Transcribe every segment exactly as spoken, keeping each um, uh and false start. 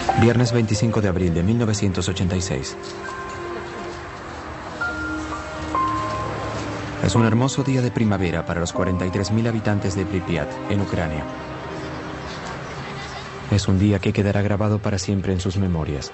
Viernes veinticinco de abril de mil novecientos ochenta y seis. Es un hermoso día de primavera para los cuarenta y tres mil habitantes de Pripyat, en Ucrania. Es un día que quedará grabado para siempre en sus memorias.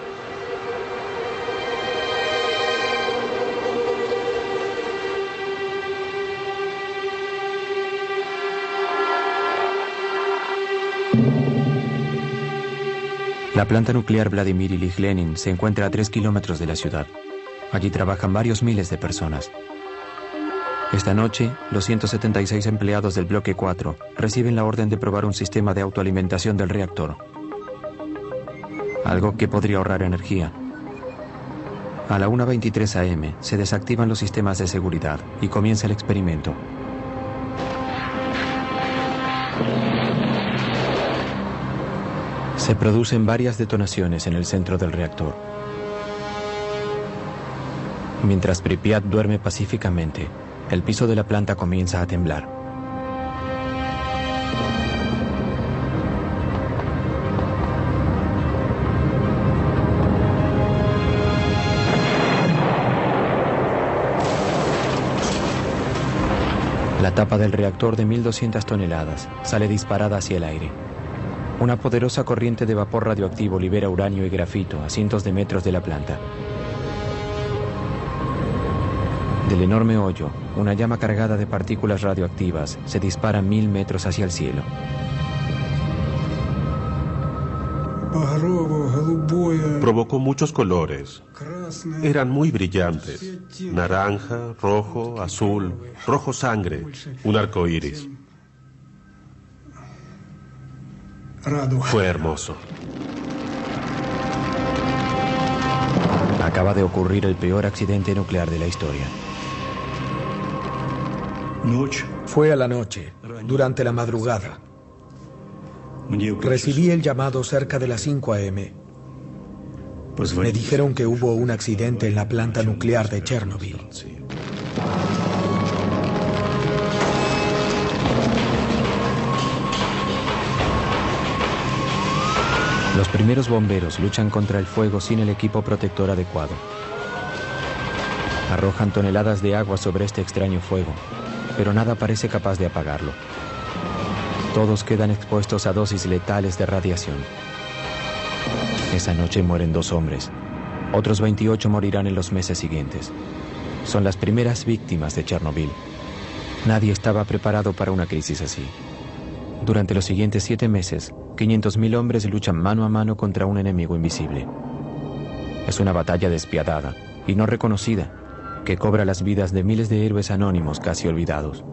La planta nuclear Vladimir Ilich Lenin se encuentra a tres kilómetros de la ciudad. Allí trabajan varios miles de personas. Esta noche, los ciento setenta y seis empleados del bloque cuatro reciben la orden de probar un sistema de autoalimentación del reactor. Algo que podría ahorrar energía. A la una veintitrés a eme se desactivan los sistemas de seguridad y comienza el experimento. Se producen varias detonaciones en el centro del reactor. Mientras Pripyat duerme pacíficamente, el piso de la planta comienza a temblar. La tapa del reactor de mil doscientas toneladas sale disparada hacia el aire. Una poderosa corriente de vapor radioactivo libera uranio y grafito a cientos de metros de la planta. Del enorme hoyo, una llama cargada de partículas radioactivas se dispara mil metros hacia el cielo. Provocó muchos colores. Eran muy brillantes. Naranja, rojo, azul, rojo sangre, un arco iris. Fue hermoso. Acaba de ocurrir el peor accidente nuclear de la historia. Fue a la noche, durante la madrugada. Recibí el llamado cerca de las cinco a eme. Me dijeron que hubo un accidente en la planta nuclear de Chernobyl. Los primeros bomberos luchan contra el fuego sin el equipo protector adecuado. Arrojan toneladas de agua sobre este extraño fuego, pero nada parece capaz de apagarlo. Todos quedan expuestos a dosis letales de radiación. Esa noche mueren dos hombres. Otros veintiocho morirán en los meses siguientes. Son las primeras víctimas de Chernobyl. Nadie estaba preparado para una crisis así. Durante los siguientes siete meses, quinientos mil hombres luchan mano a mano contra un enemigo invisible. Es una batalla despiadada y no reconocida, que cobra las vidas de miles de héroes anónimos casi olvidados.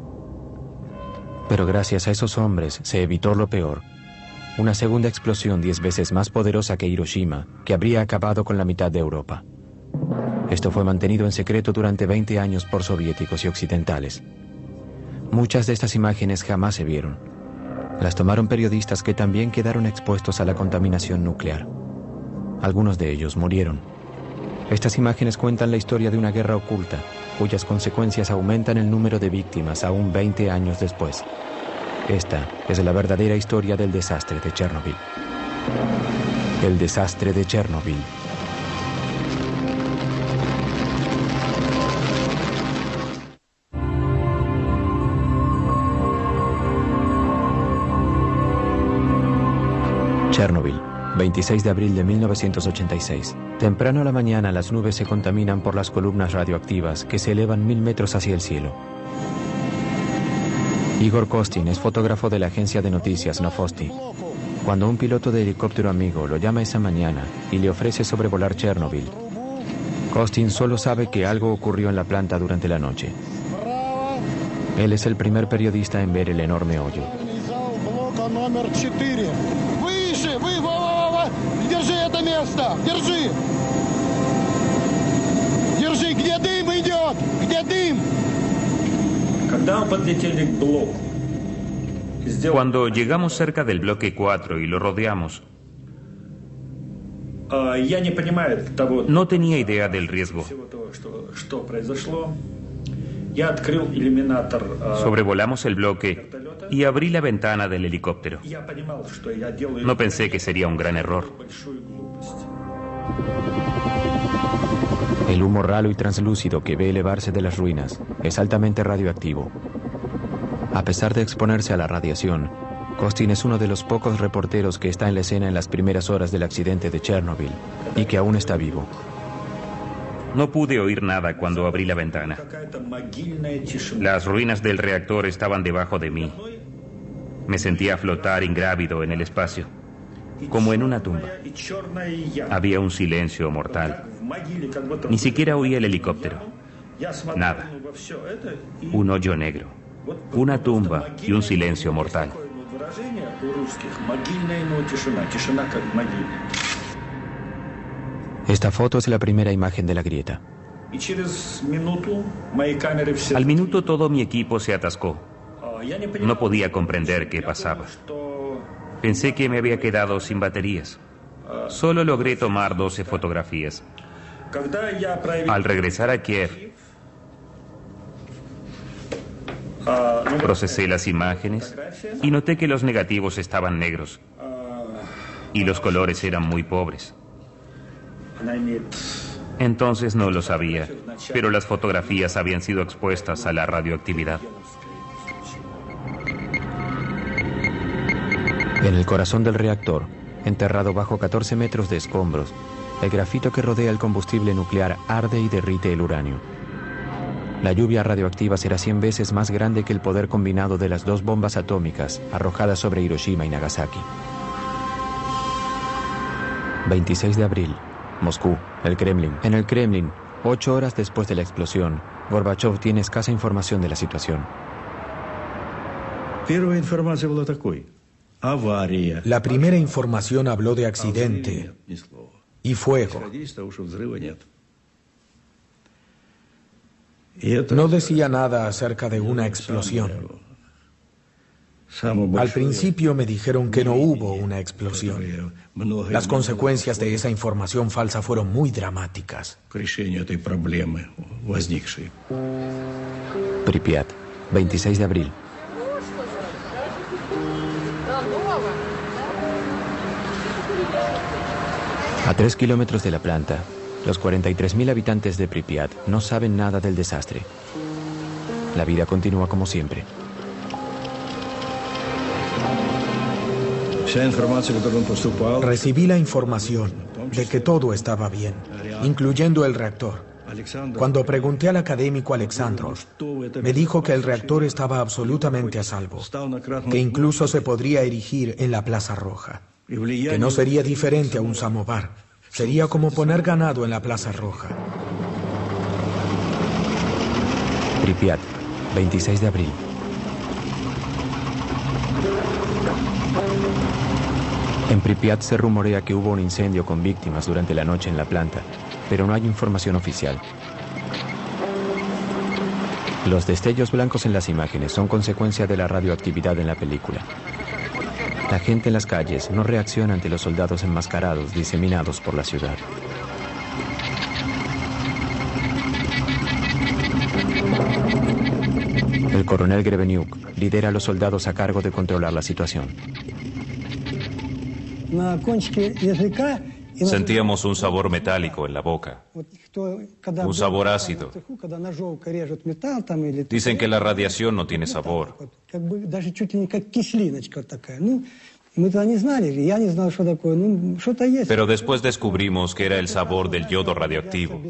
Pero gracias a esos hombres se evitó lo peor. Una segunda explosión diez veces más poderosa que Hiroshima, que habría acabado con la mitad de Europa. Esto fue mantenido en secreto durante veinte años por soviéticos y occidentales. Muchas de estas imágenes jamás se vieron. Las tomaron periodistas que también quedaron expuestos a la contaminación nuclear. Algunos de ellos murieron. Estas imágenes cuentan la historia de una guerra oculta, cuyas consecuencias aumentan el número de víctimas aún veinte años después. Esta es la verdadera historia del desastre de Chernobyl. El desastre de Chernobyl. Chernobyl, veintiséis de abril de mil novecientos ochenta y seis. Temprano a la mañana las nubes se contaminan por las columnas radioactivas que se elevan mil metros hacia el cielo. Igor Kostin es fotógrafo de la agencia de noticias Novosti. Cuando un piloto de helicóptero amigo lo llama esa mañana y le ofrece sobrevolar Chernobyl, Kostin solo sabe que algo ocurrió en la planta durante la noche. Él es el primer periodista en ver el enorme hoyo. Держи это место! Держи! Держи! Где дым идет? Где дым? Cuando llegamos cerca del bloque cuatro y lo rodeamos, no tenía idea del riesgo. Sobrevolamos el bloque y abrí la ventana del helicóptero. No pensé que sería un gran error. El humo ralo y translúcido que ve elevarse de las ruinas es altamente radioactivo. A pesar de exponerse a la radiación, Costin es uno de los pocos reporteros que está en la escena en las primeras horas del accidente de Chernobyl y que aún está vivo. No pude oír nada cuando abrí la ventana. Las ruinas del reactor estaban debajo de mí. Me sentía flotar ingrávido en el espacio, como en una tumba. Había un silencio mortal. Ni siquiera oí el helicóptero. Nada. Un hoyo negro, una tumba y un silencio mortal. Esta foto es la primera imagen de la grieta. Al minuto todo mi equipo se atascó. No podía comprender qué pasaba. Pensé que me había quedado sin baterías. Solo logré tomar doce fotografías. Al regresar a Kiev, procesé las imágenes y noté que los negativos estaban negros y los colores eran muy pobres. Entonces no lo sabía, pero las fotografías habían sido expuestas a la radioactividad. En el corazón del reactor, enterrado bajo catorce metros de escombros, el grafito que rodea el combustible nuclear arde y derrite el uranio. La lluvia radioactiva será cien veces más grande que el poder combinado de las dos bombas atómicas arrojadas sobre Hiroshima y Nagasaki. veintiséis de abril, Moscú, el Kremlin. En el Kremlin, ocho horas después de la explosión, Gorbachov tiene escasa información de la situación. La primera información habló de accidente y fuego. No decía nada acerca de una explosión. Al principio me dijeron que no hubo una explosión. Las consecuencias de esa información falsa fueron muy dramáticas. Pripyat, veintiséis de abril. A tres kilómetros de la planta, los cuarenta y tres mil habitantes de Pripyat no saben nada del desastre. La vida continúa como siempre. Recibí la información de que todo estaba bien, incluyendo el reactor. Cuando pregunté al académico Alexandrov, me dijo que el reactor estaba absolutamente a salvo, que incluso se podría erigir en la Plaza Roja, que no sería diferente a un samovar, sería como poner ganado en la Plaza Roja. Pripyat, veintiséis de abril. En Pripyat se rumorea que hubo un incendio con víctimas durante la noche en la planta, pero no hay información oficial. Los destellos blancos en las imágenes son consecuencia de la radioactividad en la película. La gente en las calles no reacciona ante los soldados enmascarados diseminados por la ciudad. El coronel Greveniuk lidera a los soldados a cargo de controlar la situación. Sentíamos un sabor metálico en la boca, un sabor ácido. Dicen que la radiación no tiene sabor. Pero después descubrimos que era el sabor del yodo radioactivo.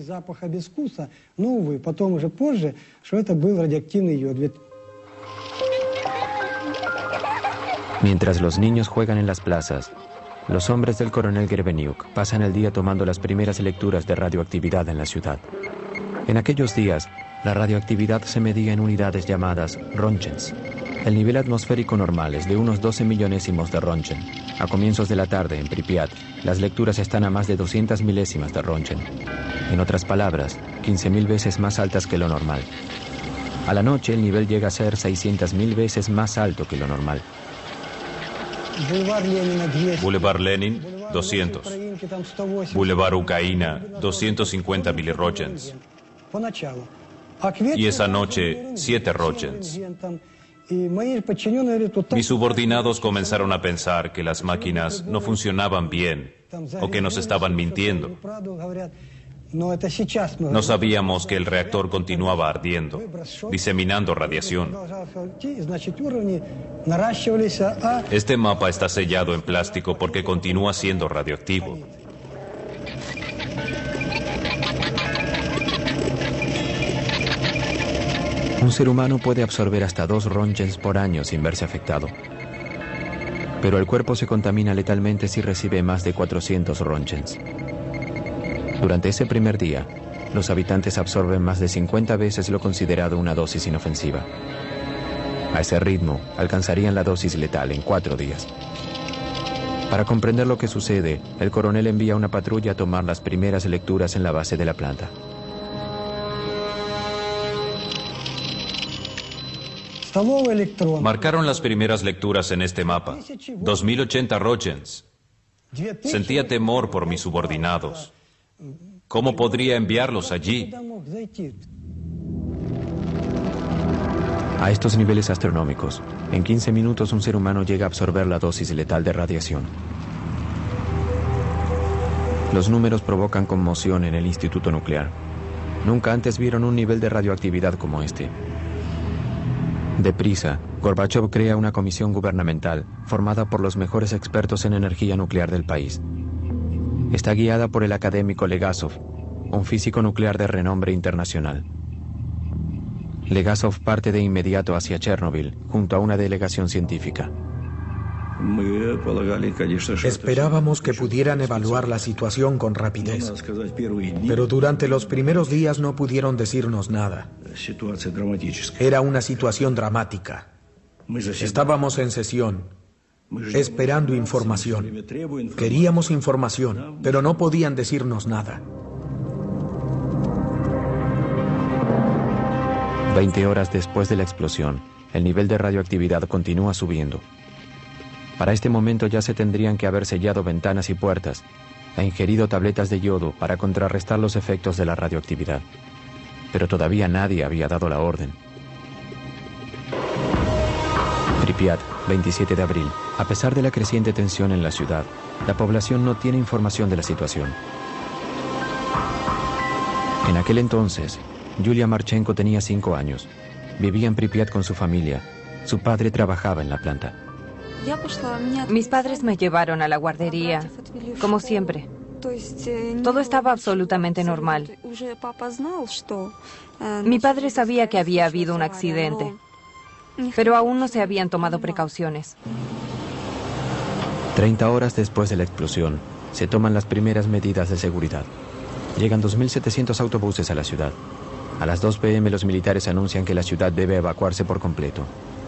Mientras los niños juegan en las plazas, los hombres del coronel Greveniuk pasan el día tomando las primeras lecturas de radioactividad en la ciudad. En aquellos días, la radioactividad se medía en unidades llamadas Rontgens. El nivel atmosférico normal es de unos doce millonésimos de Rontgen. A comienzos de la tarde, en Pripyat, las lecturas están a más de doscientas milésimas de Rontgen. En otras palabras, quince mil veces más altas que lo normal. A la noche, el nivel llega a ser seiscientas mil veces más alto que lo normal. Boulevard Lenin, doscientos. Boulevard Ucraina, doscientos cincuenta milirrogens. Y esa noche, siete Roentgens. Mis subordinados comenzaron a pensar que las máquinas no funcionaban bien o que nos estaban mintiendo. No sabíamos que el reactor continuaba ardiendo, diseminando radiación. Este mapa está sellado en plástico porque continúa siendo radioactivo. Un ser humano puede absorber hasta dos Roentgens por año sin verse afectado. Pero el cuerpo se contamina letalmente si recibe más de cuatrocientos Roentgens. Durante ese primer día, los habitantes absorben más de cincuenta veces lo considerado una dosis inofensiva. A ese ritmo, alcanzarían la dosis letal en cuatro días. Para comprender lo que sucede, el coronel envía una patrulla a tomar las primeras lecturas en la base de la planta. Marcaron las primeras lecturas en este mapa. dos mil ochenta Roentgens. Sentía temor por mis subordinados. ¿Cómo podría enviarlos allí? A estos niveles astronómicos, en quince minutos un ser humano llega a absorber la dosis letal de radiación. Los números provocan conmoción en el Instituto Nuclear. Nunca antes vieron un nivel de radioactividad como este. Deprisa, Gorbachov crea una comisión gubernamental formada por los mejores expertos en energía nuclear del país. Está guiada por el académico Legasov, un físico nuclear de renombre internacional. Legasov parte de inmediato hacia Chernobyl, junto a una delegación científica. Esperábamos que pudieran evaluar la situación con rapidez, pero durante los primeros días no pudieron decirnos nada. Era una situación dramática. Estábamos en sesión, esperando información. Queríamos información, pero no podían decirnos nada. Veinte horas después de la explosión, el nivel de radioactividad continúa subiendo. Para este momento ya se tendrían que haber sellado ventanas y puertas e ingerido tabletas de yodo para contrarrestar los efectos de la radioactividad. Pero todavía nadie había dado la orden. Pripyat, veintisiete de abril. A pesar de la creciente tensión en la ciudad, la población no tiene información de la situación. En aquel entonces, Yulia Marchenko tenía cinco años. Vivía en Pripyat con su familia. Su padre trabajaba en la planta. Mis padres me llevaron a la guardería, como siempre. Todo estaba absolutamente normal. Mi padre sabía que había habido un accidente, pero aún no se habían tomado precauciones. Treinta horas después de la explosión, se toman las primeras medidas de seguridad. Llegan dos mil setecientos autobuses a la ciudad. A las dos pe eme los militares anuncian que la ciudad debe evacuarse por completo.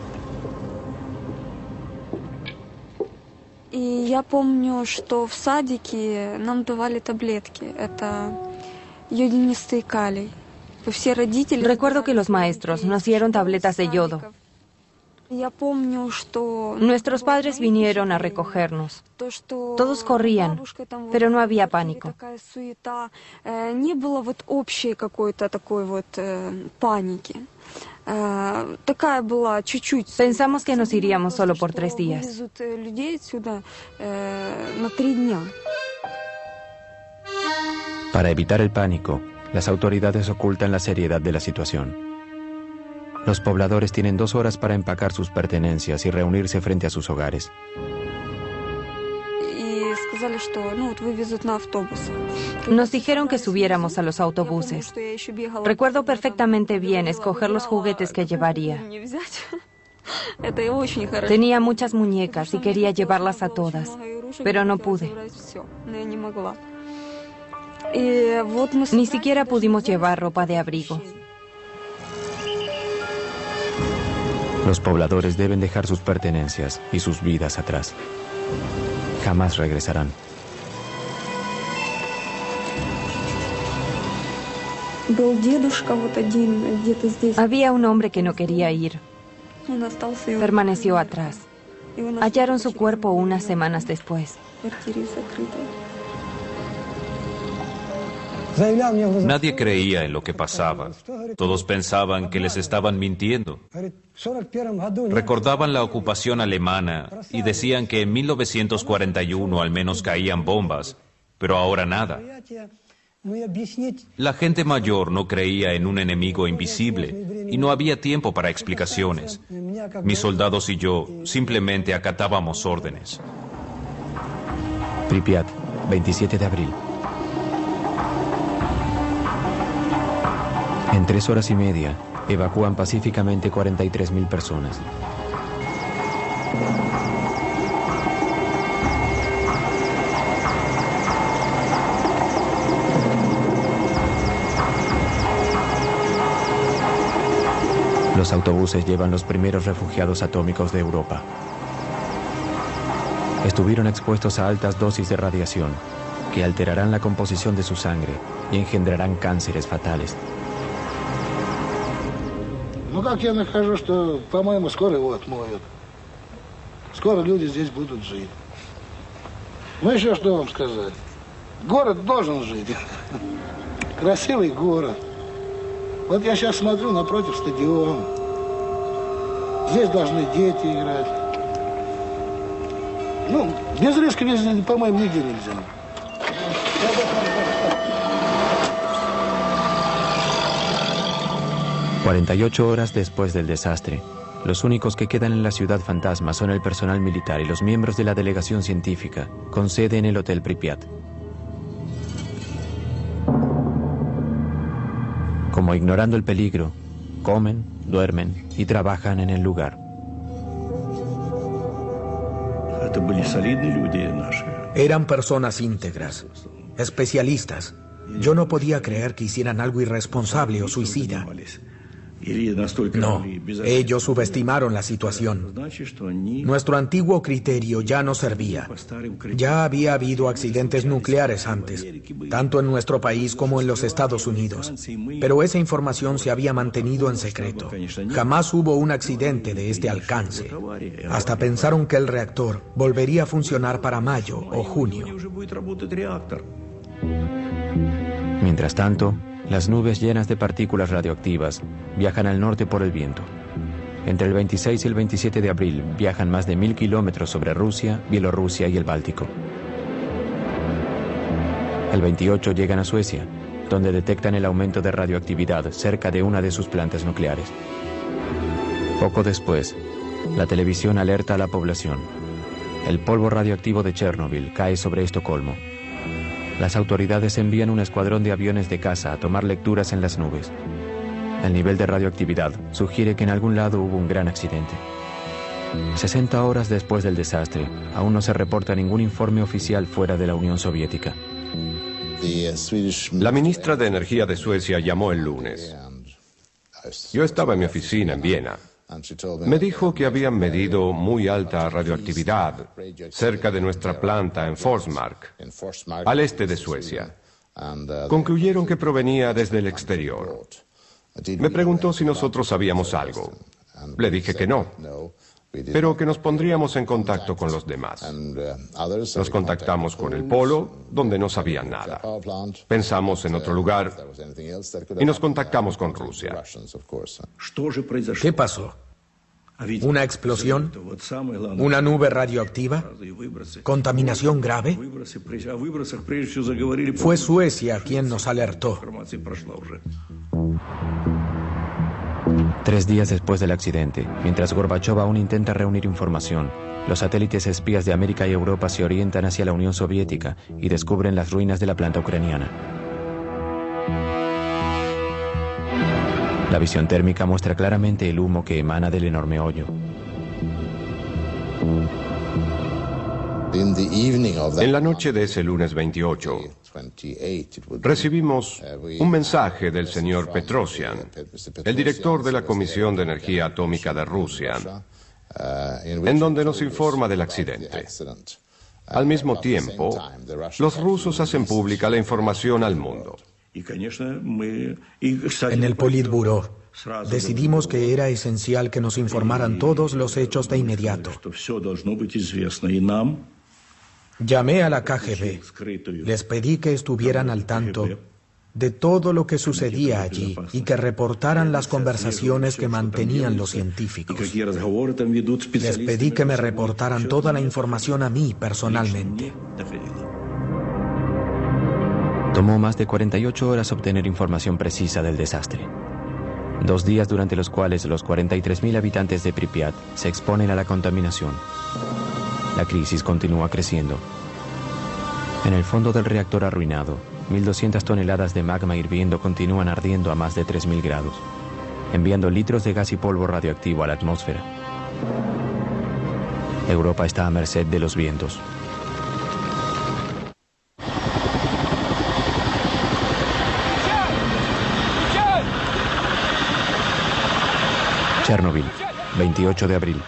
Я помню, что в садике нам давали таблетки. Это йодинистый калий. Все родители... Recuerdo que los maestros nos dieron tabletas de yodo. Я помню, что... Nuestros padres vinieron a recogernos. Todos corrían, pero no había pánico. Не было вот общей какой-то такой вот паники. Pensamos que nos iríamos solo por tres días. Para evitar el pánico, las autoridades ocultan la seriedad de la situación. Los pobladores tienen dos horas para empacar sus pertenencias y reunirse frente a sus hogares. Nos dijeron que subiéramos a los autobuses. Recuerdo perfectamente bien escoger los juguetes que llevaría. Tenía muchas muñecas y quería llevarlas a todas, pero no pude. Ni siquiera pudimos llevar ropa de abrigo. Los pobladores deben dejar sus pertenencias y sus vidas atrás. Jamás regresarán. Había un hombre que no quería ir. Permaneció atrás. Hallaron su cuerpo unas semanas después. Nadie creía en lo que pasaba. Todos pensaban que les estaban mintiendo. Recordaban la ocupación alemana y decían que en mil novecientos cuarenta y uno al menos caían bombas, pero ahora nada. La gente mayor no creía en un enemigo invisible y no había tiempo para explicaciones. Mis soldados y yo simplemente acatábamos órdenes. Pripyat, veintisiete de abril. En tres horas y media, evacúan pacíficamente cuarenta y tres mil personas. Los autobuses llevan los primeros refugiados atómicos de Europa. Estuvieron expuestos a altas dosis de radiación, que alterarán la composición de su sangre y engendrarán cánceres fatales. Ну как я нахожу, что, по-моему, скоро его отмоют. Скоро люди здесь будут жить. Ну еще что вам сказать? Город должен жить. Красивый город. Вот я сейчас смотрю напротив стадиона. Здесь должны дети играть. Ну, без риска, по-моему, нигде нельзя. cuarenta y ocho horas después del desastre, los únicos que quedan en la ciudad fantasma son el personal militar y los miembros de la delegación científica, con sede en el Hotel Pripyat. Como ignorando el peligro, comen, duermen y trabajan en el lugar. Eran personas íntegras, especialistas. Yo no podía creer que hicieran algo irresponsable o suicida. No, ellos subestimaron la situación. Nuestro antiguo criterio ya no servía. Ya había habido accidentes nucleares antes, tanto en nuestro país como en los Estados Unidos. Pero esa información se había mantenido en secreto. Jamás hubo un accidente de este alcance. Hasta pensaron que el reactor volvería a funcionar para mayo o junio. Mientras tanto, las nubes llenas de partículas radioactivas viajan al norte por el viento. Entre el veintiséis y el veintisiete de abril viajan más de mil kilómetros sobre Rusia, Bielorrusia y el Báltico. El veintiocho llegan a Suecia, donde detectan el aumento de radioactividad cerca de una de sus plantas nucleares. Poco después, la televisión alerta a la población. El polvo radioactivo de Chernobyl cae sobre Estocolmo. Las autoridades envían un escuadrón de aviones de caza a tomar lecturas en las nubes. El nivel de radioactividad sugiere que en algún lado hubo un gran accidente. sesenta horas después del desastre, aún no se reporta ningún informe oficial fuera de la Unión Soviética. La ministra de Energía de Suecia llamó el lunes. Yo estaba en mi oficina en Viena. Me dijo que habían medido muy alta radioactividad cerca de nuestra planta en Forsmark, al este de Suecia. Concluyeron que provenía desde el exterior. Me preguntó si nosotros sabíamos algo. Le dije que no, pero que nos pondríamos en contacto con los demás. Nos contactamos con el polo, donde no sabían nada. Pensamos en otro lugar y nos contactamos con Rusia. ¿Qué pasó? ¿Una explosión? ¿Una nube radioactiva? ¿Contaminación grave? Fue Suecia quien nos alertó. Tres días después del accidente, mientras Gorbachov aún intenta reunir información, los satélites espías de América y Europa se orientan hacia la Unión Soviética y descubren las ruinas de la planta ucraniana. La visión térmica muestra claramente el humo que emana del enorme hoyo. En la noche de ese lunes veintiocho, recibimos un mensaje del señor Petrosian, el director de la Comisión de Energía Atómica de Rusia, en donde nos informa del accidente. Al mismo tiempo, los rusos hacen pública la información al mundo. En el Politburó decidimos que era esencial que nos informaran todos los hechos de inmediato. Llamé a la K G B, les pedí que estuvieran al tanto de todo lo que sucedía allí y que reportaran las conversaciones que mantenían los científicos. Les pedí que me reportaran toda la información a mí personalmente. Tomó más de cuarenta y ocho horas obtener información precisa del desastre. Dos días durante los cuales los cuarenta y tres mil habitantes de Pripyat se exponen a la contaminación. La crisis continúa creciendo. En el fondo del reactor arruinado, mil doscientas toneladas de magma hirviendo continúan ardiendo a más de tres mil grados, enviando litros de gas y polvo radioactivo a la atmósfera. Europa está a merced de los vientos. Chernobyl, veintiocho de abril.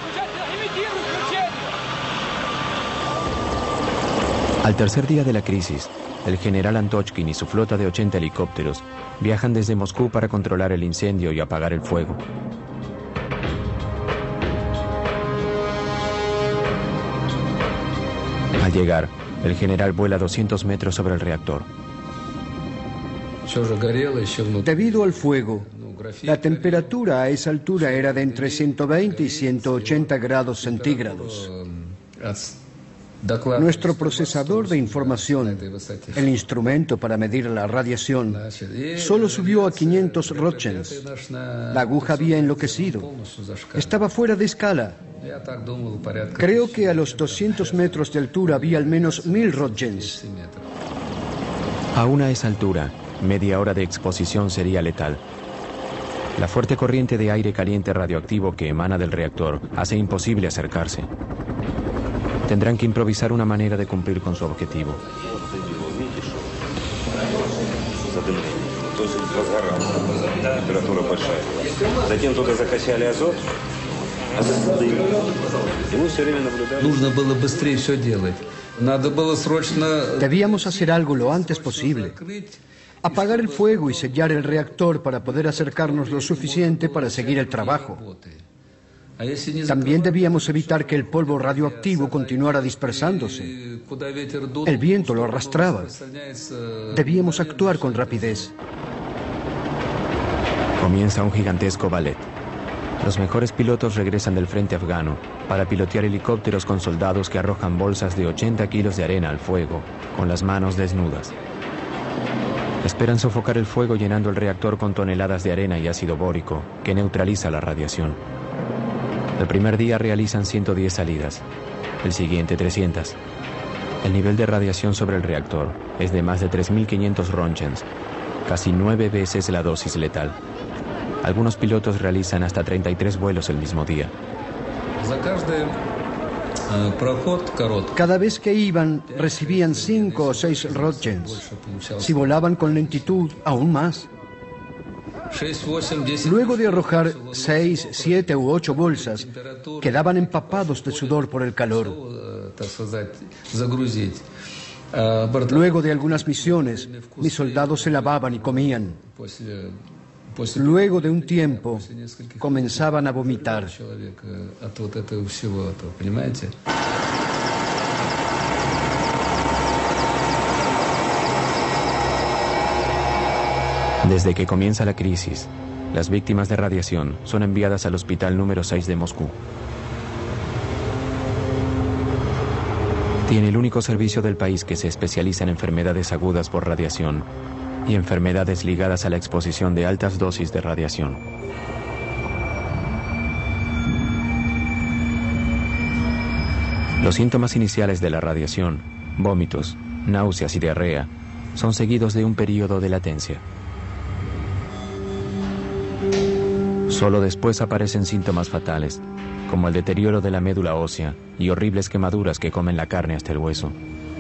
Al tercer día de la crisis, el general Antochkin y su flota de ochenta helicópteros viajan desde Moscú para controlar el incendio y apagar el fuego. Al llegar, el general vuela doscientos metros sobre el reactor. Debido al fuego, la temperatura a esa altura era de entre ciento veinte y ciento ochenta grados centígrados. Nuestro procesador de información, el instrumento para medir la radiación, solo subió a quinientos roentgens. La aguja había enloquecido. Estaba fuera de escala. Creo que a los doscientos metros de altura había al menos mil roentgens. Aún a esa altura, media hora de exposición sería letal. La fuerte corriente de aire caliente radioactivo que emana del reactor hace imposible acercarse. Tendrán que improvisar una manera de cumplir con su objetivo. Debíamos hacer algo lo antes posible. Apagar el fuego y sellar el reactor para poder acercarnos lo suficiente para seguir el trabajo. También debíamos evitar que el polvo radioactivo continuara dispersándose. El viento lo arrastraba. Debíamos actuar con rapidez. Comienza un gigantesco ballet. Los mejores pilotos regresan del frente afgano para pilotear helicópteros con soldados que arrojan bolsas de ochenta kilos de arena al fuego, con las manos desnudas. Esperan sofocar el fuego llenando el reactor con toneladas de arena y ácido bórico, que neutraliza la radiación. El primer día realizan ciento diez salidas, el siguiente trescientas. El nivel de radiación sobre el reactor es de más de tres mil quinientos roentgens, casi nueve veces la dosis letal. Algunos pilotos realizan hasta treinta y tres vuelos el mismo día. Cada vez que iban, recibían cinco o seis roentgens. Si volaban con lentitud, aún más. Luego de arrojar seis, siete u ocho bolsas, quedaban empapados de sudor por el calor. Luego de algunas misiones, mis soldados se lavaban y comían. Luego de un tiempo, comenzaban a vomitar. Desde que comienza la crisis, las víctimas de radiación son enviadas al hospital número seis de Moscú. Tiene el único servicio del país que se especializa en enfermedades agudas por radiación y enfermedades ligadas a la exposición de altas dosis de radiación. Los síntomas iniciales de la radiación, vómitos, náuseas y diarrea, son seguidos de un periodo de latencia. Solo después aparecen síntomas fatales, como el deterioro de la médula ósea y horribles quemaduras que comen la carne hasta el hueso.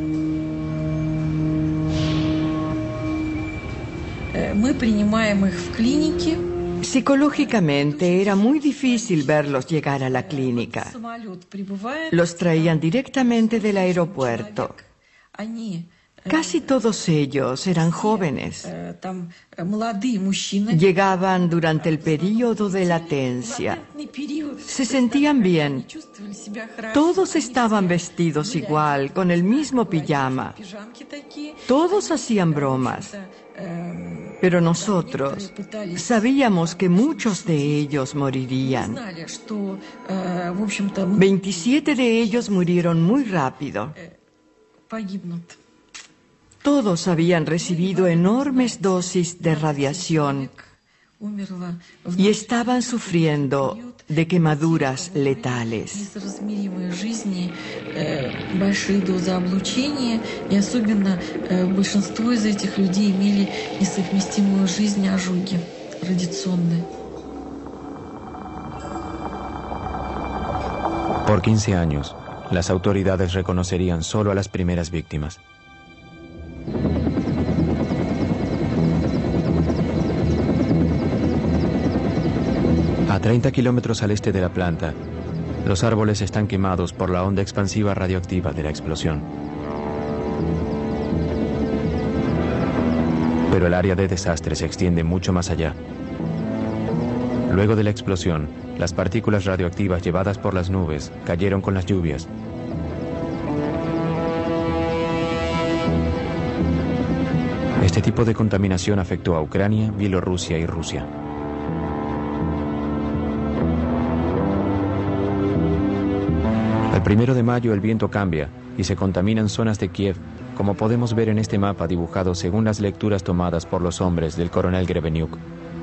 Psicológicamente era muy difícil verlos llegar a la clínica. Los traían directamente del aeropuerto. Casi todos ellos eran jóvenes. Llegaban durante el periodo de latencia. Se sentían bien. Todos estaban vestidos igual, con el mismo pijama. Todos hacían bromas. Pero nosotros sabíamos que muchos de ellos morirían. veintisiete de ellos murieron muy rápido. Todos habían recibido enormes dosis de radiación y estaban sufriendo de quemaduras letales. Por quince años, las autoridades reconocerían solo a las primeras víctimas. A treinta kilómetros al este de la planta, los árboles están quemados por la onda expansiva radioactiva de la explosión. Pero el área de desastre se extiende mucho más allá. Luego de la explosión, las partículas radioactivas llevadas por las nubes cayeron con las lluvias. Este tipo de contaminación afectó a Ucrania, Bielorrusia y Rusia. El primero de mayo el viento cambia y se contaminan zonas de Kiev, como podemos ver en este mapa dibujado según las lecturas tomadas por los hombres del coronel Grebenyuk.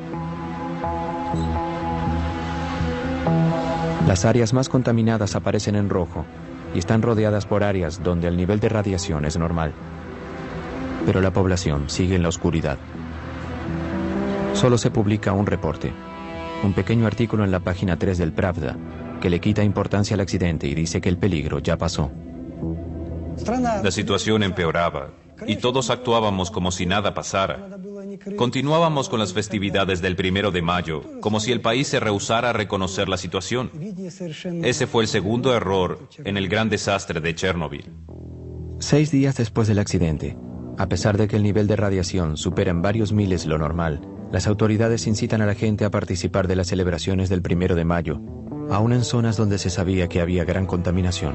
Las áreas más contaminadas aparecen en rojo y están rodeadas por áreas donde el nivel de radiación es normal. Pero la población sigue en la oscuridad. Solo se publica un reporte, un pequeño artículo en la página tres del Pravda, que le quita importancia al accidente y dice que el peligro ya pasó. La situación empeoraba y todos actuábamos como si nada pasara. Continuábamos con las festividades del primero de mayo, como si el país se rehusara a reconocer la situación. Ese fue el segundo error en el gran desastre de Chernobyl. Seis días después del accidente, a pesar de que el nivel de radiación supera en varios miles lo normal, las autoridades incitan a la gente a participar de las celebraciones del primero de mayo, aún en zonas donde se sabía que había gran contaminación.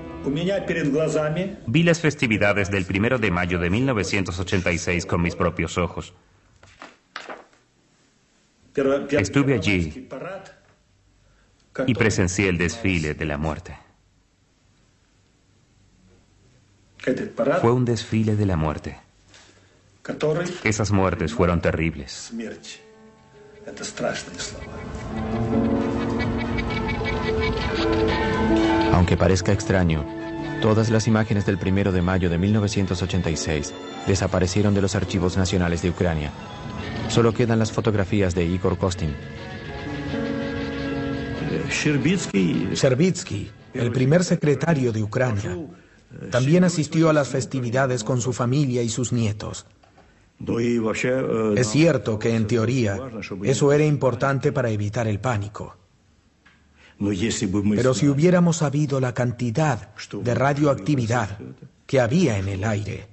Vi las festividades del primero de mayo de mil novecientos ochenta y seis con mis propios ojos. Estuve allí y presencié el desfile de la muerte. Fue un desfile de la muerte. Esas muertes fueron terribles. Aunque parezca extraño, todas las imágenes del primero de mayo de mil novecientos ochenta y seis desaparecieron de los archivos nacionales de Ucrania. Solo quedan las fotografías de Igor Kostin. Sherbitsky, el primer secretario de Ucrania, también asistió a las festividades con su familia y sus nietos. Es cierto que, en teoría, eso era importante para evitar el pánico. Pero si hubiéramos sabido la cantidad de radioactividad que había en el aire.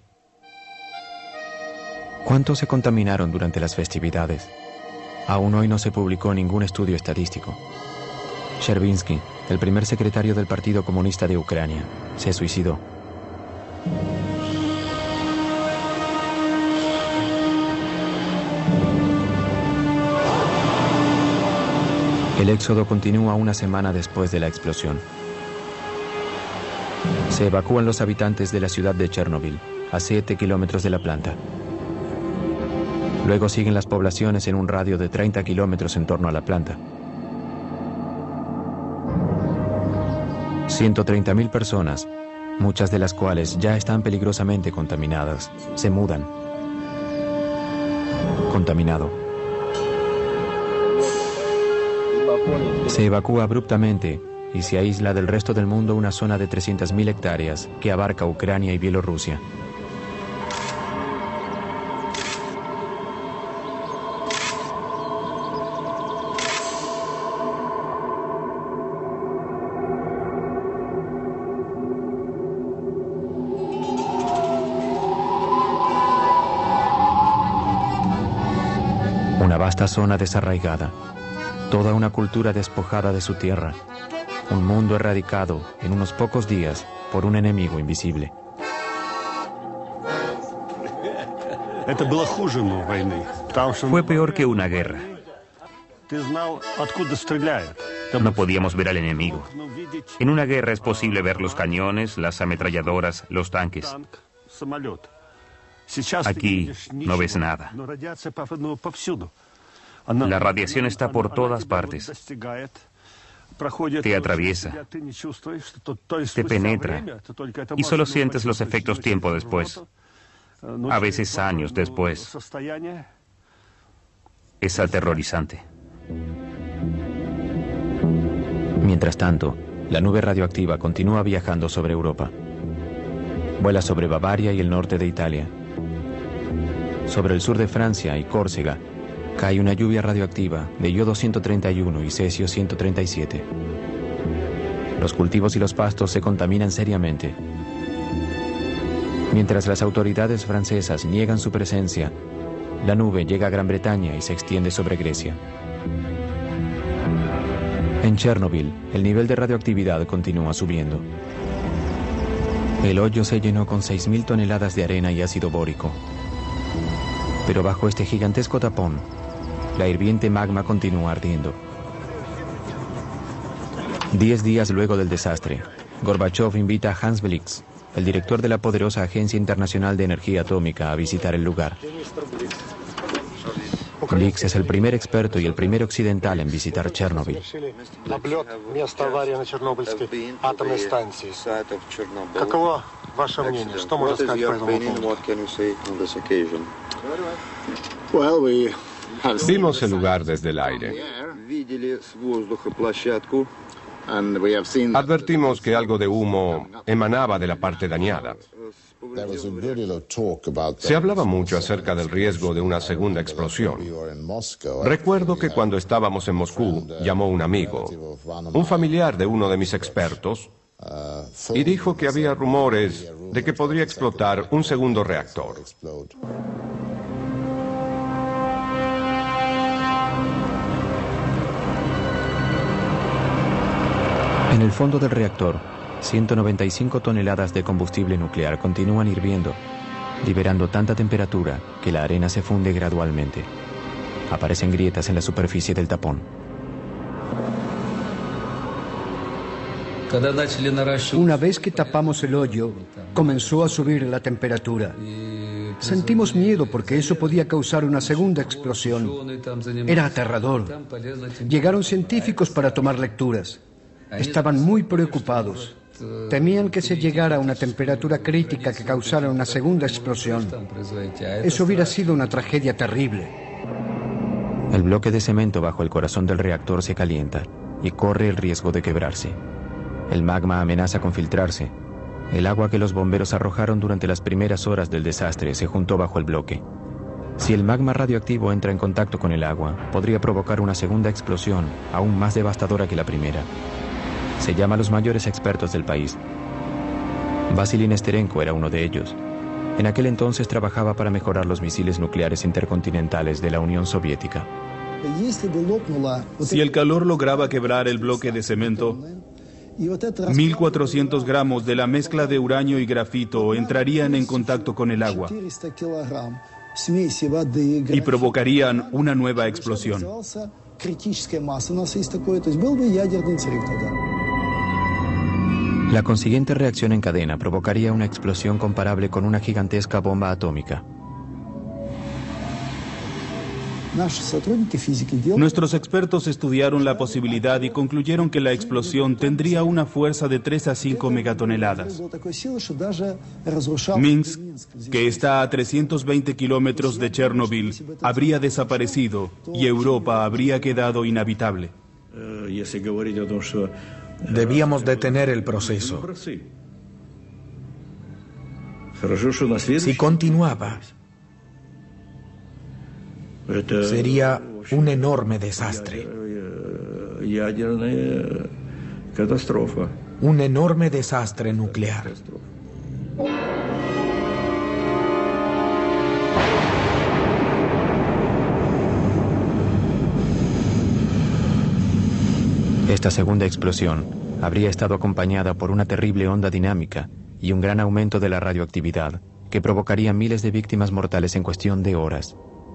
¿Cuántos se contaminaron durante las festividades? Aún hoy no se publicó ningún estudio estadístico. Sherbitsky, el primer secretario del Partido Comunista de Ucrania, se suicidó. El éxodo continúa una semana después de la explosión. Se evacúan los habitantes de la ciudad de Chernobyl, a siete kilómetros de la planta. Luego siguen las poblaciones en un radio de treinta kilómetros en torno a la planta. ciento treinta mil personas, muchas de las cuales ya están peligrosamente contaminadas, se mudan. Contaminado. Se evacúa abruptamente y se aísla del resto del mundo una zona de trescientas mil hectáreas que abarca Ucrania y Bielorrusia. Una vasta zona desarraigada. Toda una cultura despojada de su tierra, un mundo erradicado en unos pocos días por un enemigo invisible. Fue peor que una guerra. No podíamos ver al enemigo. En una guerra es posible ver los cañones, las ametralladoras, los tanques. Aquí no ves nada. La radiación está por todas partes. Te atraviesa, te penetra y solo sientes los efectos tiempo después, a veces años después. Es aterrorizante. Mientras tanto, la nube radioactiva continúa viajando sobre Europa. Vuela sobre Bavaria y el norte de Italia. Sobre el sur de Francia y Córcega, cae una lluvia radioactiva de yodo ciento treinta y uno y cesio ciento treinta y siete. Los cultivos y los pastos se contaminan seriamente. Mientras las autoridades francesas niegan su presencia, la nube llega a Gran Bretaña y se extiende sobre Grecia. En Chernobyl, el nivel de radioactividad continúa subiendo. El hoyo se llenó con seis mil toneladas de arena y ácido bórico. Pero bajo este gigantesco tapón, la hirviente magma continúa ardiendo. Diez días luego del desastre, Gorbachov invita a Hans Blix, el director de la poderosa Agencia Internacional de Energía Atómica, a visitar el lugar. Blix es el primer experto y el primer occidental en visitar Chernobyl. Vimos el lugar desde el aire. Advertimos que algo de humo emanaba de la parte dañada. Se hablaba mucho acerca del riesgo de una segunda explosión. Recuerdo que cuando estábamos en Moscú, llamó un amigo, un familiar de uno de mis expertos, y dijo que había rumores de que podría explotar un segundo reactor. En el fondo del reactor, ciento noventa y cinco toneladas de combustible nuclear continúan hirviendo, liberando tanta temperatura que la arena se funde gradualmente. Aparecen grietas en la superficie del tapón. Una vez que tapamos el hoyo, comenzó a subir la temperatura. Sentimos miedo porque eso podía causar una segunda explosión. Era aterrador. Llegaron científicos para tomar lecturas. Estaban muy preocupados. Temían que se llegara a una temperatura crítica que causara una segunda explosión. Eso hubiera sido una tragedia terrible. El bloque de cemento bajo el corazón del reactor se calienta y corre el riesgo de quebrarse. El magma amenaza con filtrarse. El agua que los bomberos arrojaron durante las primeras horas del desastre se juntó bajo el bloque. Si el magma radioactivo entra en contacto con el agua, podría provocar una segunda explosión aún más devastadora que la primera. Se llama a los mayores expertos del país. Vasily Nesterenko era uno de ellos. En aquel entonces trabajaba para mejorar los misiles nucleares intercontinentales de la Unión Soviética. Si el calor lograba quebrar el bloque de cemento, mil cuatrocientos gramos de la mezcla de uranio y grafito entrarían en contacto con el agua y provocarían una nueva explosión. La consiguiente reacción en cadena provocaría una explosión comparable con una gigantesca bomba atómica. Nuestros expertos estudiaron la posibilidad y concluyeron que la explosión tendría una fuerza de tres a cinco megatoneladas. Minsk, que está a trescientos veinte kilómetros de Chernobyl, habría desaparecido y Europa habría quedado inhabitable. Debíamos detener el proceso. Si continuaba, sería un enorme desastre. Un enorme desastre nuclear. Esta segunda explosión habría estado acompañada por una terrible onda dinámica y un gran aumento de la radioactividad que provocaría miles de víctimas mortales en cuestión de horas.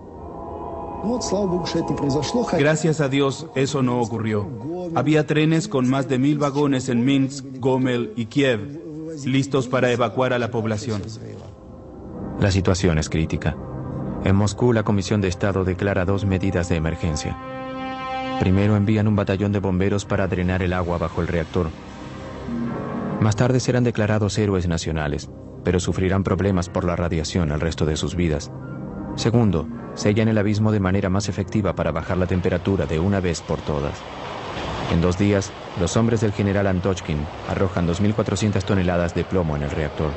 Gracias a Dios, eso no ocurrió. Había trenes con más de mil vagones en Minsk, Gomel y Kiev, listos para evacuar a la población. La situación es crítica. En Moscú, la Comisión de Estado declara dos medidas de emergencia. Primero, envían un batallón de bomberos para drenar el agua bajo el reactor. Más tarde serán declarados héroes nacionales, pero sufrirán problemas por la radiación el resto de sus vidas. Segundo, sellan el abismo de manera más efectiva para bajar la temperatura de una vez por todas. En dos días, los hombres del general Antochkin arrojan dos mil cuatrocientas toneladas de plomo en el reactor.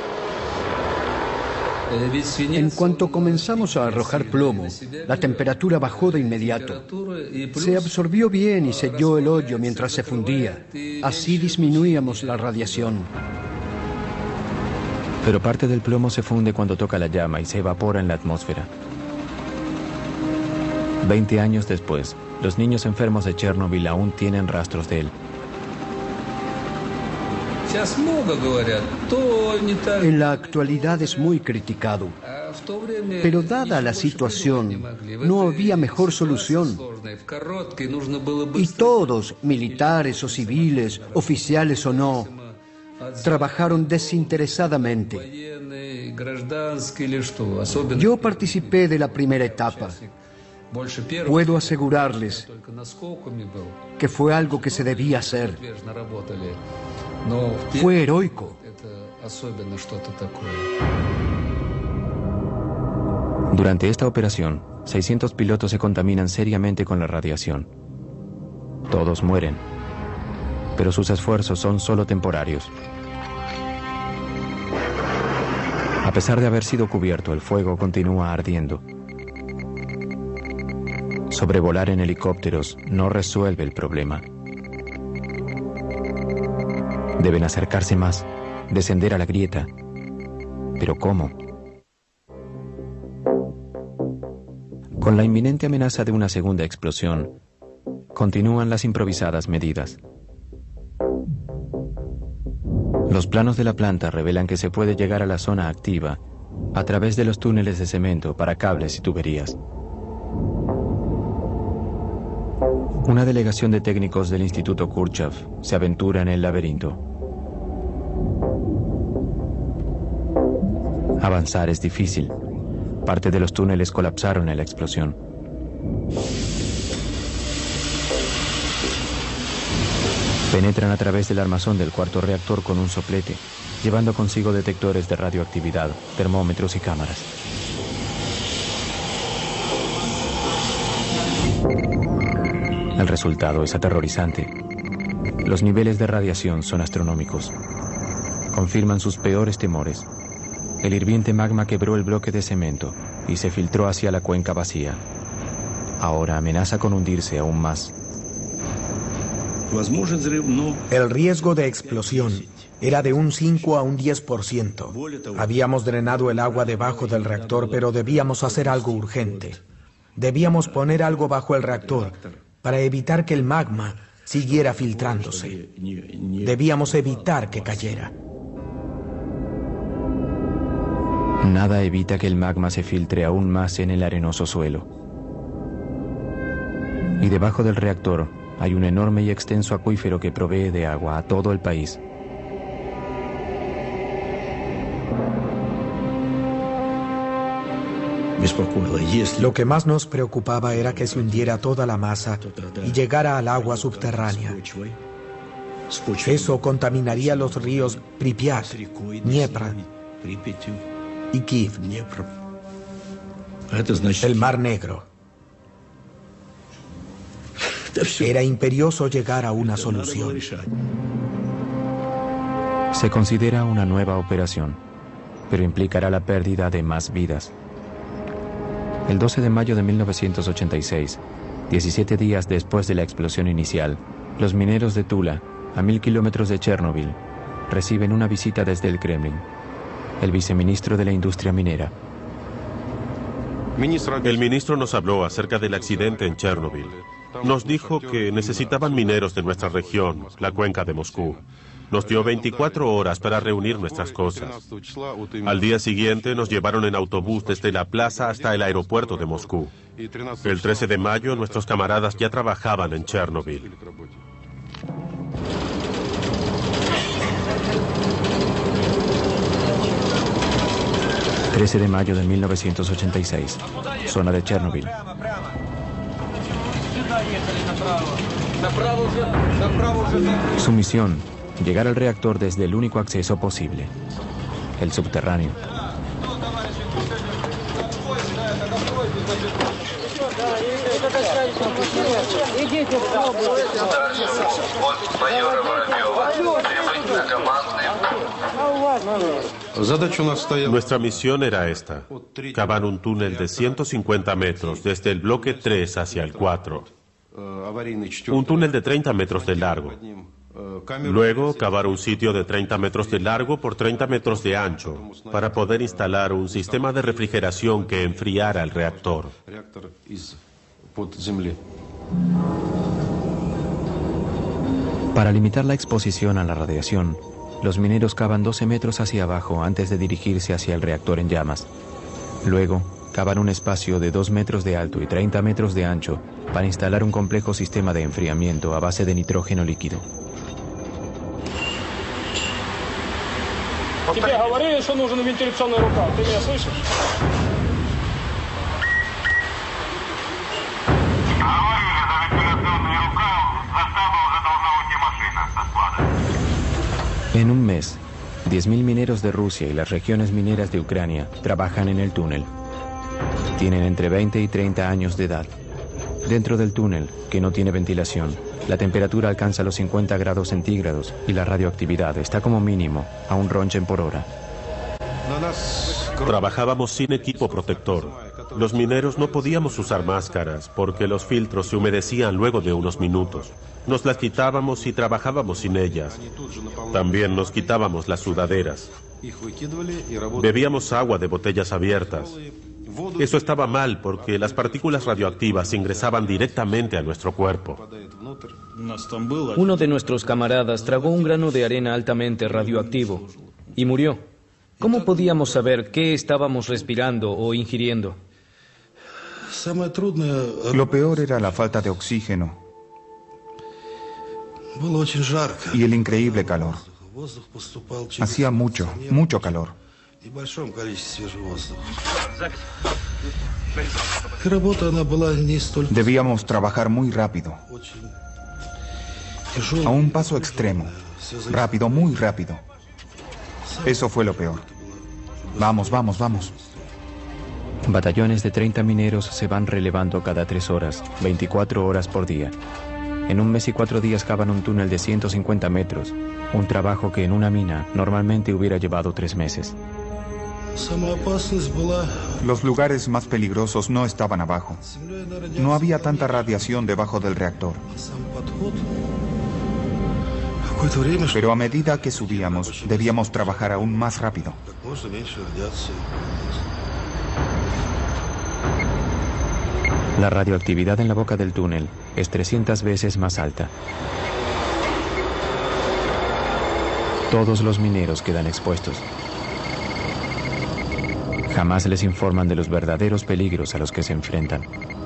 En cuanto comenzamos a arrojar plomo, la temperatura bajó de inmediato. Se absorbió bien y selló el hoyo mientras se fundía. Así disminuíamos la radiación. Pero parte del plomo se funde cuando toca la llama y se evapora en la atmósfera. Veinte años después, los niños enfermos de Chernobyl aún tienen rastros de él. En la actualidad es muy criticado, pero dada la situación, no había mejor solución. Y todos, militares o civiles, oficiales o no, trabajaron desinteresadamente. Yo participé de la primera etapa. Puedo asegurarles que fue algo que se debía hacer. Fue heroico. Durante esta operación, seiscientos pilotos se contaminan seriamente con la radiación. Todos mueren, pero sus esfuerzos son solo temporarios. A pesar de haber sido cubierto, el fuego continúa ardiendo. Sobrevolar en helicópteros no resuelve el problema. Deben acercarse más, descender a la grieta. ¿Pero cómo? Con la inminente amenaza de una segunda explosión, continúan las improvisadas medidas. Los planos de la planta revelan que se puede llegar a la zona activa a través de los túneles de cemento para cables y tuberías. Una delegación de técnicos del Instituto Kurchav se aventura en el laberinto. Avanzar es difícil. Parte de los túneles colapsaron en la explosión. Penetran a través del armazón del cuarto reactor con un soplete, llevando consigo detectores de radioactividad, termómetros y cámaras. El resultado es aterrorizante. Los niveles de radiación son astronómicos. Confirman sus peores temores. El hirviente magma quebró el bloque de cemento y se filtró hacia la cuenca vacía. Ahora amenaza con hundirse aún más. El riesgo de explosión era de un cinco a un diez por ciento. Habíamos drenado el agua debajo del reactor, pero debíamos hacer algo urgente. Debíamos poner algo bajo el reactor para evitar que el magma siguiera filtrándose. Debíamos evitar que cayera. Nada evita que el magma se filtre aún más en el arenoso suelo. Y debajo del reactor hay un enorme y extenso acuífero que provee de agua a todo el país. Lo que más nos preocupaba era que se hundiera toda la masa y llegara al agua subterránea. Eso contaminaría los ríos Pripyat, Dniepr y Kiev, el Mar Negro. Era imperioso llegar a una solución. Se considera una nueva operación, pero implicará la pérdida de más vidas. El doce de mayo de mil novecientos ochenta y seis, diecisiete días después de la explosión inicial, los mineros de Tula, a mil kilómetros de Chernobyl, reciben una visita desde el Kremlin. El viceministro de la industria minera. El ministro nos habló acerca del accidente en Chernobyl. Nos dijo que necesitaban mineros de nuestra región, la cuenca de Moscú. Nos dio veinticuatro horas para reunir nuestras cosas. Al día siguiente nos llevaron en autobús desde la plaza hasta el aeropuerto de Moscú. El trece de mayo nuestros camaradas ya trabajaban en Chernobyl. trece de mayo de mil novecientos ochenta y seis, zona de Chernobyl. Su misión, llegar al reactor desde el único acceso posible, el subterráneo. Nuestra misión era esta: cavar un túnel de ciento cincuenta metros desde el bloque tres hacia el cuatro. Un túnel de treinta metros de largo. Luego, cavar un sitio de treinta metros de largo por treinta metros de ancho para poder instalar un sistema de refrigeración que enfriara el reactor. Para limitar la exposición a la radiación, los mineros cavan doce metros hacia abajo antes de dirigirse hacia el reactor en llamas. Luego, cavan un espacio de dos metros de alto y treinta metros de ancho para instalar un complejo sistema de enfriamiento a base de nitrógeno líquido. Тебе говорили, что нужен вентиляционный рукав. Ты меня слышишь? En un mes, diez mil mineros de Rusia y las regiones mineras de Ucrania trabajan en el túnel. Tienen entre veinte y treinta años de edad. Dentro del túnel, que no tiene ventilación, la temperatura alcanza los cincuenta grados centígrados y la radioactividad está como mínimo a un Rontgen por hora. Trabajábamos sin equipo protector. Los mineros no podíamos usar máscaras porque los filtros se humedecían luego de unos minutos. Nos las quitábamos y trabajábamos sin ellas. También nos quitábamos las sudaderas. Bebíamos agua de botellas abiertas. Eso estaba mal porque las partículas radioactivas ingresaban directamente a nuestro cuerpo. Uno de nuestros camaradas tragó un grano de arena altamente radioactivo y murió. ¿Cómo podíamos saber qué estábamos respirando o ingiriendo? Lo peor era la falta de oxígeno y el increíble calor. Hacía mucho, mucho calor. Debíamos trabajar muy rápido, a un paso extremo, rápido, muy rápido. Eso fue lo peor. Vamos, vamos, vamos. Batallones de treinta mineros se van relevando cada tres horas, veinticuatro horas por día. En un mes y cuatro días cavan un túnel de ciento cincuenta metros, un trabajo que en una mina normalmente hubiera llevado tres meses. Los lugares más peligrosos no estaban abajo. No había tanta radiación debajo del reactor. Pero a medida que subíamos, debíamos trabajar aún más rápido. La radioactividad en la boca del túnel es trescientas veces más alta. Todos los mineros quedan expuestos. Jamás les informan de los verdaderos peligros a los que se enfrentan.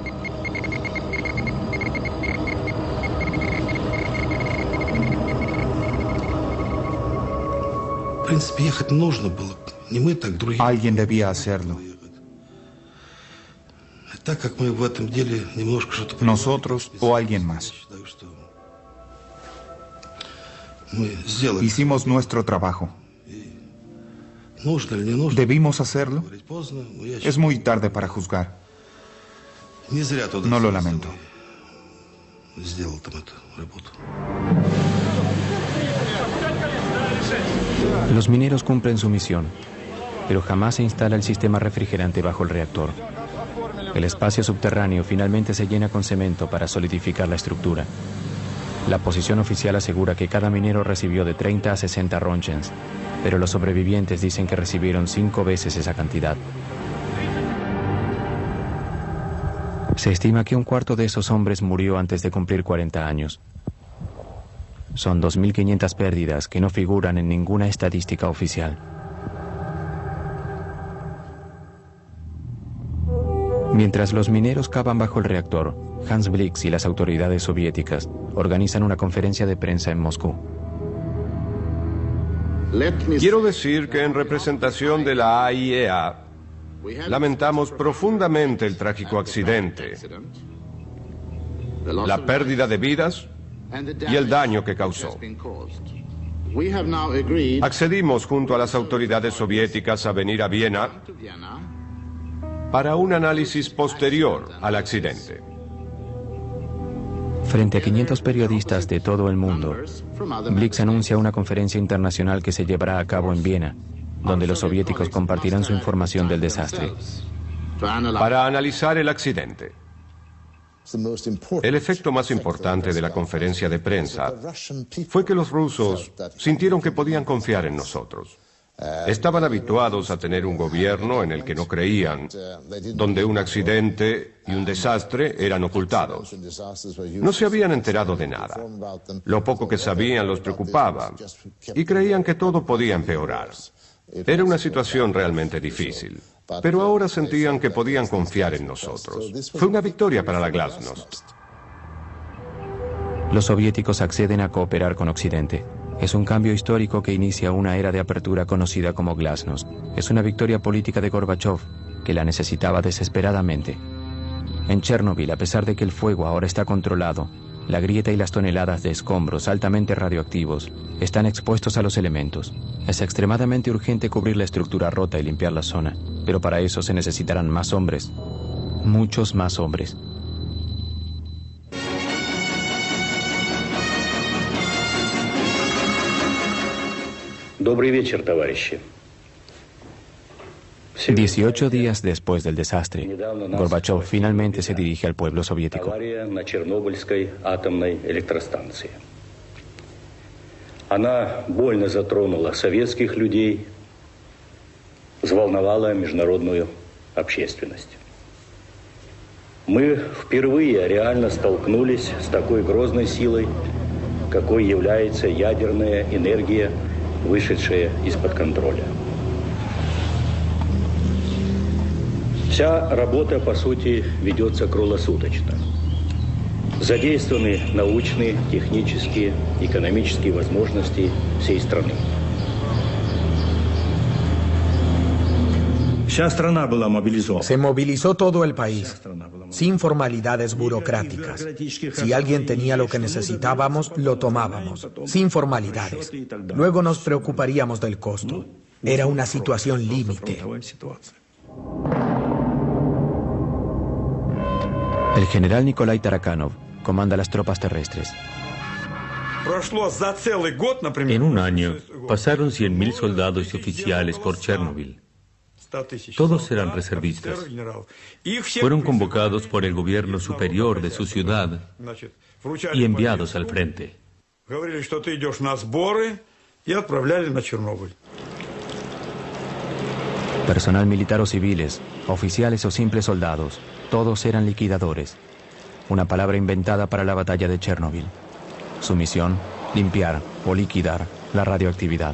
Alguien debía hacerlo. Nosotros o alguien más. Hicimos nuestro trabajo. ¿Debimos hacerlo? Es muy tarde para juzgar. No lo lamento. Los mineros cumplen su misión, pero jamás se instala el sistema refrigerante bajo el reactor. El espacio subterráneo finalmente se llena con cemento para solidificar la estructura. La posición oficial asegura que cada minero recibió de treinta a sesenta Rontgens, pero los sobrevivientes dicen que recibieron cinco veces esa cantidad. Se estima que un cuarto de esos hombres murió antes de cumplir cuarenta años. Son dos mil quinientas pérdidas que no figuran en ninguna estadística oficial. Mientras los mineros cavan bajo el reactor, Hans Blix y las autoridades soviéticas organizan una conferencia de prensa en Moscú. Quiero decir que en representación de la A I E A, lamentamos profundamente el trágico accidente, la pérdida de vidas y el daño que causó. Accedimos junto a las autoridades soviéticas a venir a Viena para un análisis posterior al accidente. Frente a quinientos periodistas de todo el mundo, Blix anuncia una conferencia internacional que se llevará a cabo en Viena, donde los soviéticos compartirán su información del desastre. Para analizar el accidente. El efecto más importante de la conferencia de prensa fue que los rusos sintieron que podían confiar en nosotros. Estaban habituados a tener un gobierno en el que no creían, donde un accidente y un desastre eran ocultados. No se habían enterado de nada. Lo poco que sabían los preocupaba y creían que todo podía empeorar. Era una situación realmente difícil, pero ahora sentían que podían confiar en nosotros. Fue una victoria para la Glasnost. Los soviéticos acceden a cooperar con Occidente. Es un cambio histórico que inicia una era de apertura conocida como Glasnost. Es una victoria política de Gorbachov, que la necesitaba desesperadamente. En Chernobyl, a pesar de que el fuego ahora está controlado, la grieta y las toneladas de escombros altamente radioactivos están expuestos a los elementos. Es extremadamente urgente cubrir la estructura rota y limpiar la zona, pero para eso se necesitarán más hombres, muchos más hombres. Добрый вечер, товарищи. dieciocho días después del desastre, Gorbachov finalmente se dirige al pueblo soviético. Авария на Чернобыльской атомной электростанции. Она больно затронула советских людей, взволновала международную общественность. Мы впервые реально столкнулись с такой грозной силой, какой является ядерная энергия, вышедшая из-под контроля. Вся работа, по сути, ведется круглосуточно. Задействованы научные, технические, экономические возможности всей страны. Se movilizó todo el país, sin formalidades burocráticas. Si alguien tenía lo que necesitábamos, lo tomábamos, sin formalidades. Luego nos preocuparíamos del costo. Era una situación límite. El general Nikolai Tarakanov comanda las tropas terrestres. En un año pasaron cien mil soldados y oficiales por Chernobyl. Todos eran reservistas. Fueron convocados por el gobierno superior de su ciudad y enviados al frente. Personal militar o civiles, oficiales o simples soldados, todos eran liquidadores. Una palabra inventada para la batalla de Chernobyl. Su misión, limpiar o liquidar la radioactividad.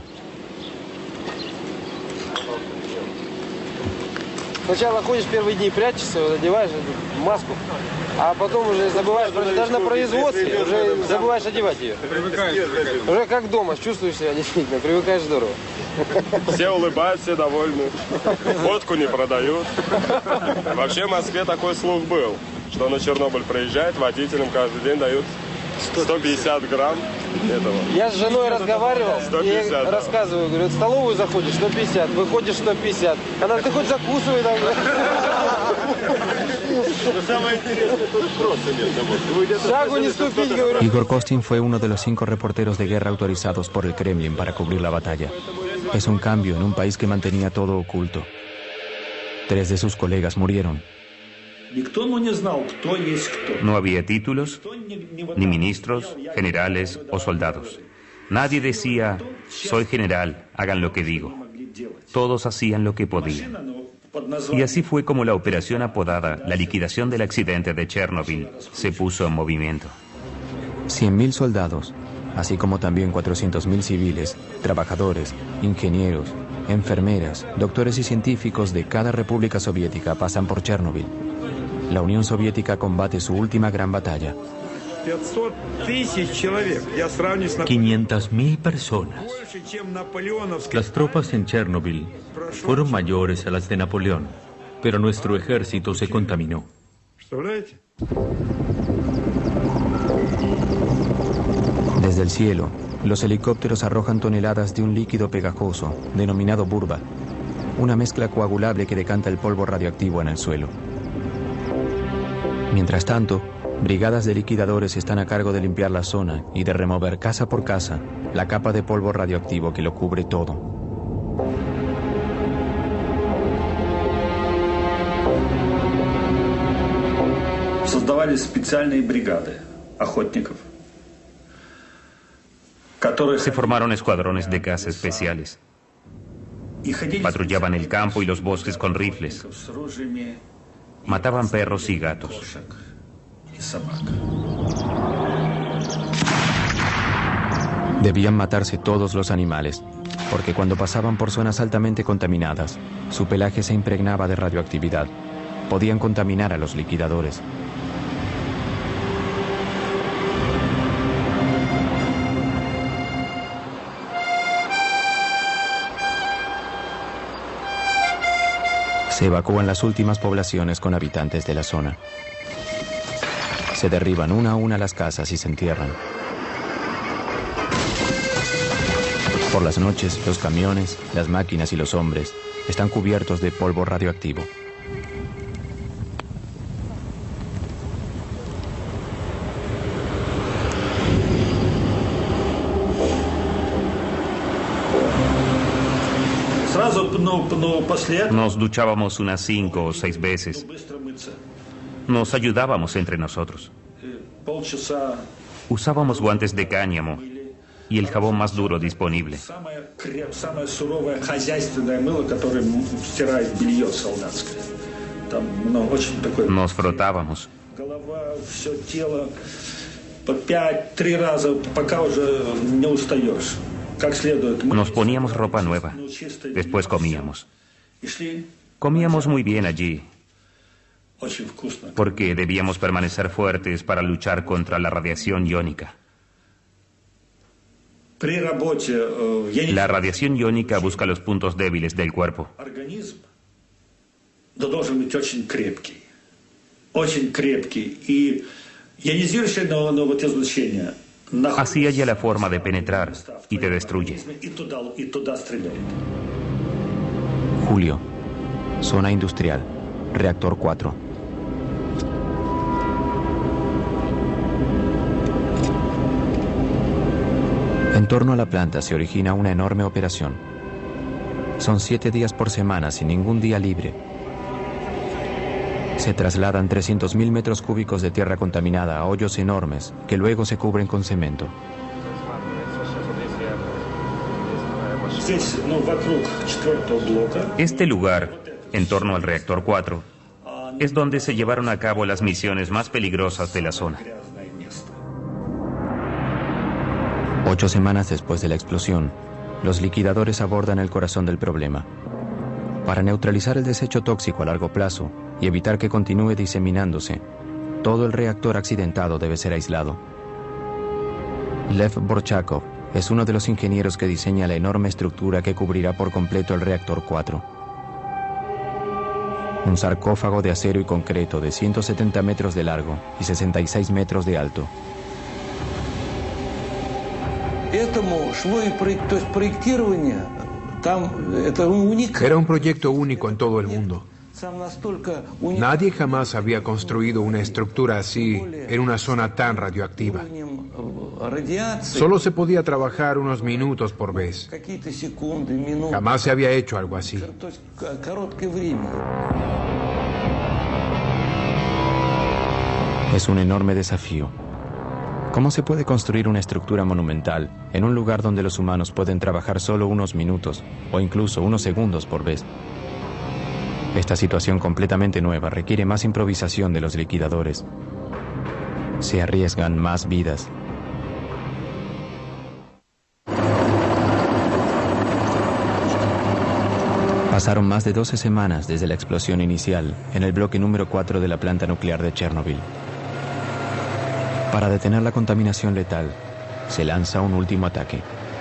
Сначала ходишь первые дни, прячешься, одеваешь маску, а потом уже забываешь, даже на производстве уже забываешь одевать ее. Уже как дома, чувствуешь себя действительно, привыкаешь здорово. Все улыбаются, все довольны. Водку не продают. Вообще в Москве такой слух был, что на Чернобыль приезжает, водителям каждый день дают сто пятьдесят грамм этого. Я с женой разговаривал сто пятьдесят, и да. рассказываю, говорю, в столовую заходишь сто пятьдесят, выходишь сто пятьдесят. Она, ты хоть закусывай там. Самое интересное, тут просто нет. Шагу не ступить, говорю. Igor Kostin fue uno de los cinco reporteros de guerra autorizados por el Kremlin para cubrir la batalla. Es un cambio en un país que mantenía todo oculto. Tres de sus colegas murieron. No había títulos, ni ministros, generales o soldados. Nadie decía, soy general, hagan lo que digo. Todos hacían lo que podían. Y así fue como la operación apodada la liquidación del accidente de Chernobyl se puso en movimiento. cien mil soldados, así como también cuatrocientos mil civiles, trabajadores, ingenieros, enfermeras, doctores y científicos de cada república soviética pasan por Chernobyl. La Unión Soviética combate su última gran batalla. quinientas mil personas. Las tropas en Chernobyl fueron mayores a las de Napoleón, pero nuestro ejército se contaminó. Desde el cielo, los helicópteros arrojan toneladas de un líquido pegajoso, denominado burba, una mezcla coagulable que decanta el polvo radioactivo en el suelo. Mientras tanto, brigadas de liquidadores están a cargo de limpiar la zona y de remover casa por casa la capa de polvo radioactivo que lo cubre todo. Создавались специальные бригады охотников. Se formaron escuadrones de caza especiales. Patrullaban el campo y los bosques con rifles. Mataban perros y gatos. Debían matarse todos los animales, porque cuando pasaban por zonas altamente contaminadas, su pelaje se impregnaba de radioactividad. Podían contaminar a los liquidadores. Se evacúan las últimas poblaciones con habitantes de la zona. Se derriban una a una las casas y se entierran. Por las noches, los camiones, las máquinas y los hombres están cubiertos de polvo radioactivo. Nos duchábamos unas cinco o seis veces. Nos ayudábamos entre nosotros. Usábamos guantes de cáñamo y el jabón más duro disponible. Nos frotábamos. Nos poníamos ropa nueva. Después comíamos. Comíamos muy bien allí, porque debíamos permanecer fuertes para luchar contra la radiación iónica. La radiación iónica busca los puntos débiles del cuerpo. Así halla la forma de penetrar y te destruye. Julio, zona industrial, reactor cuatro. En torno a la planta se origina una enorme operación. Son siete días por semana sin ningún día libre. Se trasladan trescientos mil metros cúbicos de tierra contaminada a hoyos enormes que luego se cubren con cemento. Este lugar, en torno al reactor cuatro, es donde se llevaron a cabo las misiones más peligrosas de la zona. Ocho semanas después de la explosión, los liquidadores abordan el corazón del problema. Para neutralizar el desecho tóxico a largo plazo y evitar que continúe diseminándose, todo el reactor accidentado debe ser aislado. Lev Borchakov es uno de los ingenieros que diseña la enorme estructura que cubrirá por completo el reactor cuatro. Un sarcófago de acero y concreto de ciento setenta metros de largo y sesenta y seis metros de alto. Era un proyecto único en todo el mundo. Nadie jamás había construido una estructura así en una zona tan radioactiva. Solo se podía trabajar unos minutos por vez. Jamás se había hecho algo así. Es un enorme desafío. ¿Cómo se puede construir una estructura monumental en un lugar donde los humanos pueden trabajar solo unos minutos o incluso unos segundos por vez? Esta situación completamente nueva requiere más improvisación de los liquidadores. Se arriesgan más vidas. Pasaron más de doce semanas desde la explosión inicial en el bloque número cuatro de la planta nuclear de Chernobyl. Para detener la contaminación letal, se lanza un último ataque.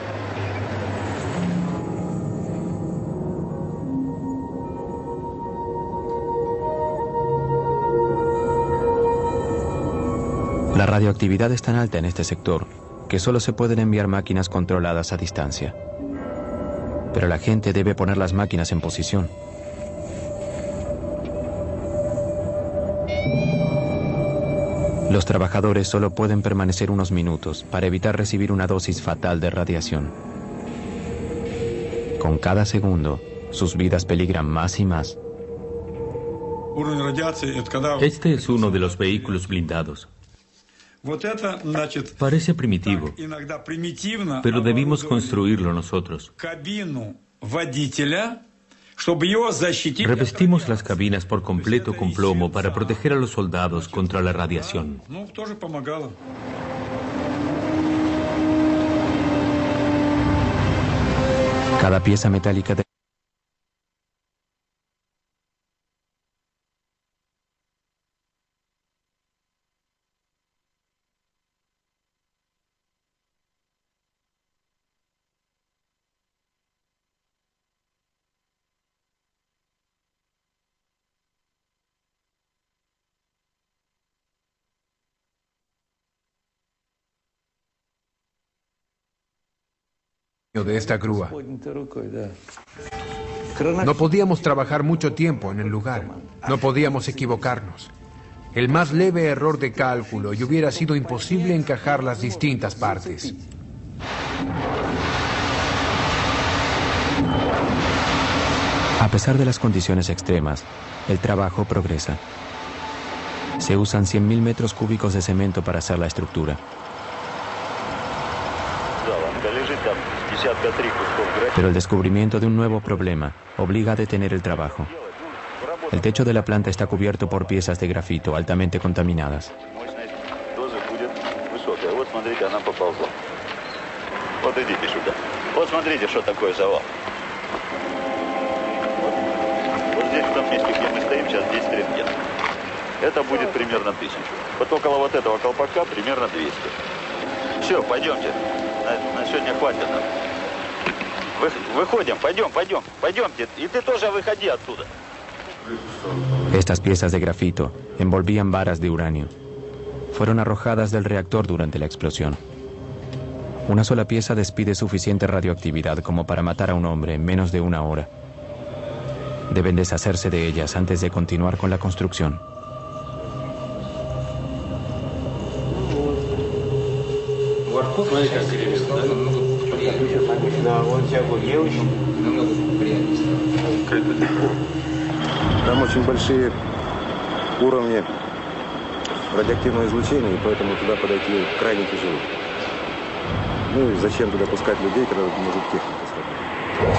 La radioactividad es tan alta en este sector que solo se pueden enviar máquinas controladas a distancia. Pero la gente debe poner las máquinas en posición. Los trabajadores solo pueden permanecer unos minutos para evitar recibir una dosis fatal de radiación. Con cada segundo, sus vidas peligran más y más. Este es uno de los vehículos blindados. Parece primitivo, pero debimos construirlo nosotros. Revestimos las cabinas por completo con plomo para proteger a los soldados contra la radiación. Cada pieza metálica de de esta grúa. No podíamos trabajar mucho tiempo en el lugar. No podíamos equivocarnos. El más leve error de cálculo y hubiera sido imposible encajar las distintas partes. A pesar de las condiciones extremas, el trabajo progresa. Se usan cien mil metros cúbicos de cemento para hacer la estructura. Pero el descubrimiento de un nuevo problema obliga a detener el trabajo. El techo de la planta está cubierto por piezas de grafito altamente contaminadas. Это будет примерно тысячу. Вот около вот этого колпака примерно двести. Все, пойдемте. На, на сегодня хватит. Вы, выходим, пойдем, пойдем, пойдемте. И ты тоже выходи оттуда. Estas piezas de grafito envolvían varas de uranio. Fueron arrojadas del reactor durante la explosión. Una sola pieza despide suficiente radioactividad como para matar a un hombre en menos de una hora. Deben deshacerse de ellas antes de continuar con la construcción. Смотри, как крепится, да? Намного приятнее. Да, он всякую девочку. Намного приятнее. Там очень большие уровни радиоактивного излучения, и поэтому туда подойти крайне тяжело. Ну и зачем туда пускать людей, когда может техника слабая?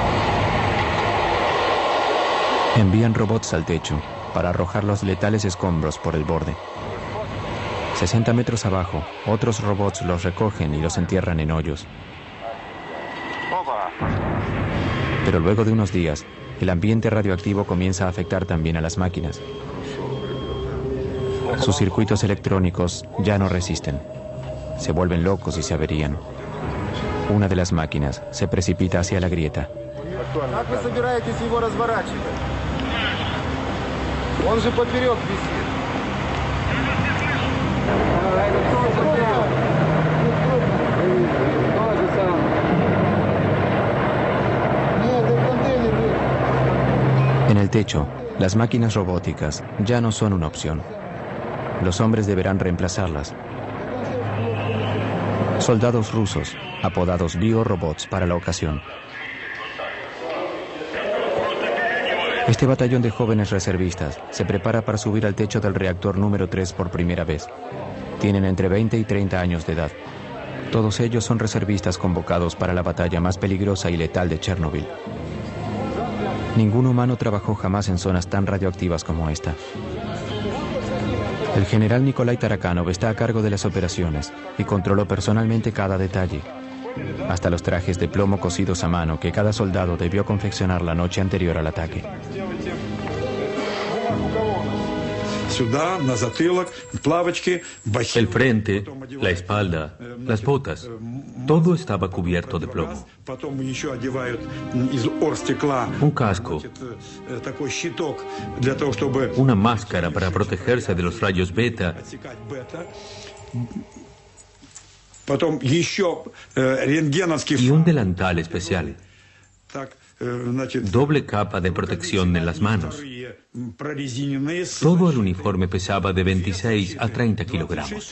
Envían robots al techo para arrojar los letales escombros por el borde. sesenta metros abajo, otros robots los recogen y los entierran en hoyos. Pero luego de unos días, el ambiente radioactivo comienza a afectar también a las máquinas. Sus circuitos electrónicos ya no resisten. Se vuelven locos y se averían. Una de las máquinas se precipita hacia la grieta. En el techo, las máquinas robóticas ya no son una opción. Los hombres deberán reemplazarlas. Soldados rusos, apodados biorobots para la ocasión. Este batallón de jóvenes reservistas se prepara para subir al techo del reactor número tres por primera vez. Tienen entre veinte y treinta años de edad. Todos ellos son reservistas convocados para la batalla más peligrosa y letal de Chernobyl. Ningún humano trabajó jamás en zonas tan radioactivas como esta. El general Nikolai Tarakanov está a cargo de las operaciones y controló personalmente cada detalle. hasta los trajes de plomo cosidos a mano que cada soldado debió confeccionar la noche anterior al ataque. El frente, la espalda, las botas, todo estaba cubierto de plomo. Un casco, una máscara para protegerse de los rayos beta, y un delantal especial. Doble capa de protección en las manos. Todo el uniforme pesaba de veintiséis a treinta kilogramos.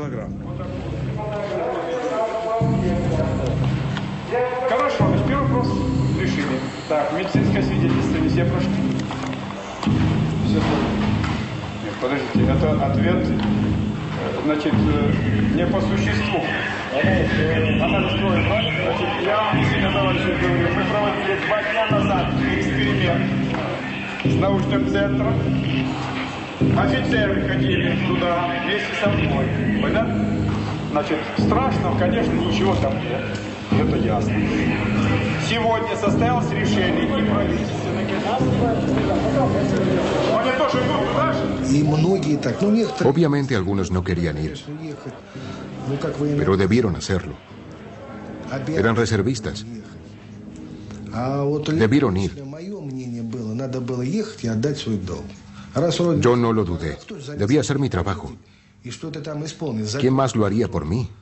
Хорошо, значит, первый вопрос решили. Так, медицинское свидетельство не все прошли? Все поняли. Нет, подождите, это ответ, значит, не по существу. Анализ крови, правильно? Значит, я сегодня, товарищи, говорю, мы проводили два дня назад эксперимент с научным центром. Офицеры ходили туда вместе со мной. Понятно? Значит, страшного, конечно, ничего там нет. Это ясно. Сегодня состоялось решение и правительственное. Они тоже идут туда же? И многие так, ну некоторые... Obviamente algunos no querían ir, pero debieron hacerlo. Eran reservistas. Debieron ir. Yo no lo dudé. Debía hacer mi trabajo. ¿Quién más lo haría por mí?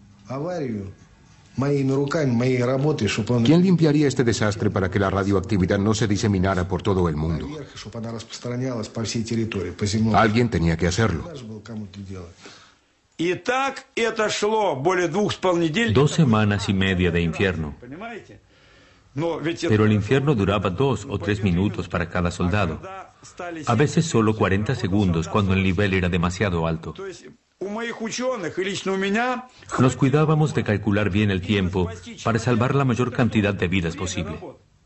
¿Quién limpiaría este desastre para que la radioactividad no se diseminara por todo el mundo? Alguien tenía que hacerlo. Dos semanas y media de infierno. Pero el infierno duraba dos o tres minutos para cada soldado. A veces solo cuarenta segundos cuando el nivel era demasiado alto. Nos cuidábamos de calcular bien el tiempo para salvar la mayor cantidad de vidas posible.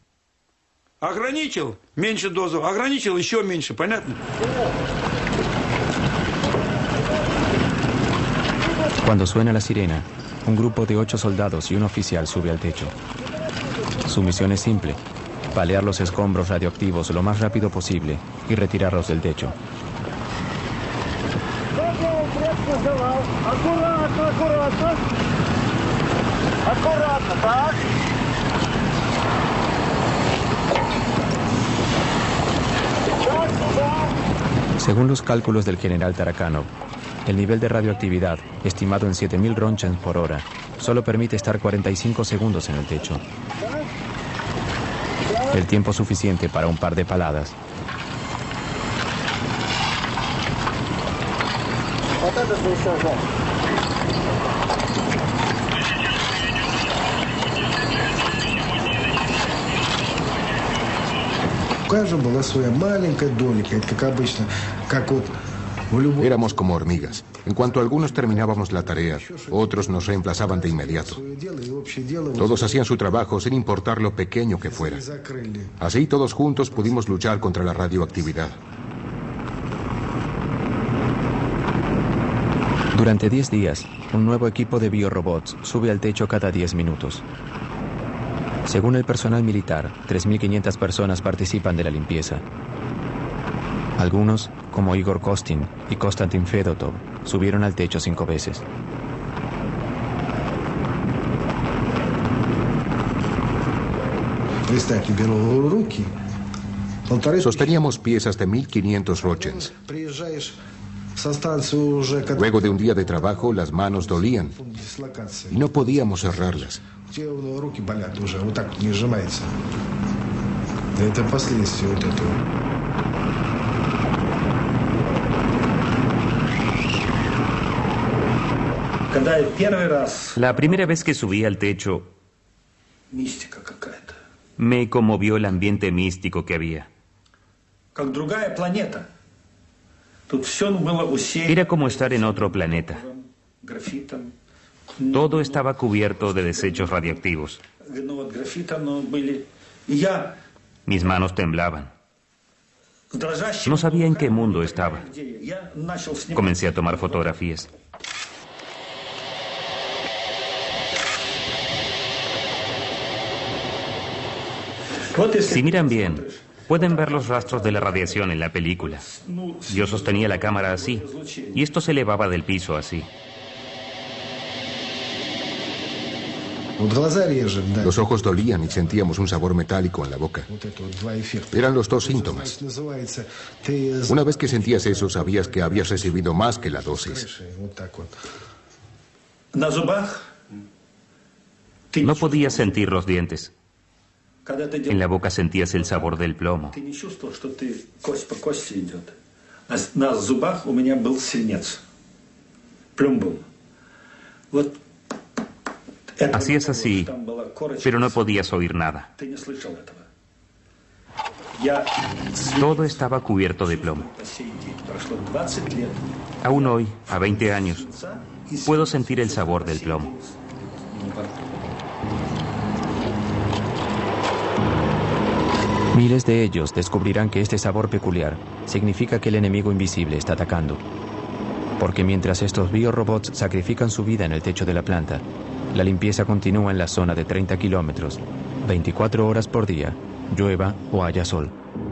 Cuando suena la sirena, un grupo de ocho soldados y un oficial sube al techo. Su misión es simple: palear los escombros radioactivos lo más rápido posible y retirarlos del techo. Аккуратно, аккуратно. Аккуратно, так. Según los cálculos del general Tarakanov, el nivel de radioactividad, estimado en siete mil Roentgens por hora, solo permite estar cuarenta y cinco segundos en el techo. El tiempo suficiente para un par de paladas. Éramos como hormigas. En cuanto algunos terminábamos la tarea, otros nos reemplazaban de inmediato. Todos hacían su trabajo sin importar lo pequeño que fuera. Así todos juntos pudimos luchar contra la radioactividad. Durante diez días, un nuevo equipo de biorobots sube al techo cada diez minutos. Según el personal militar, tres mil quinientas personas participan de la limpieza. Algunos, como Igor Kostin y Konstantin Fedotov, subieron al techo cinco veces. Sosteníamos piezas de mil quinientos Roentgens. Luego de un día de trabajo, las manos dolían y no podíamos cerrarlas. La primera vez que subí al techo, me conmovió el ambiente místico que había. Era como estar en otro planeta. Todo estaba cubierto de desechos radioactivos. Mis manos temblaban. No sabía en qué mundo estaba. Comencé a tomar fotografías. Si miran bien, pueden ver los rastros de la radiación en la película. Yo sostenía la cámara así, y esto se elevaba del piso así. Los ojos dolían y sentíamos un sabor metálico en la boca. Eran los dos síntomas. Una vez que sentías eso, sabías que habías recibido más que la dosis. No podías sentir los dientes. En la boca sentías el sabor del plomo. Hacías así, pero no podías oír nada. Todo estaba cubierto de plomo. Aún hoy, a veinte años, puedo sentir el sabor del plomo. Miles de ellos descubrirán que este sabor peculiar significa que el enemigo invisible está atacando. Porque mientras estos biorobots sacrifican su vida en el techo de la planta, la limpieza continúa en la zona de treinta kilómetros, veinticuatro horas por día, llueva o haya sol.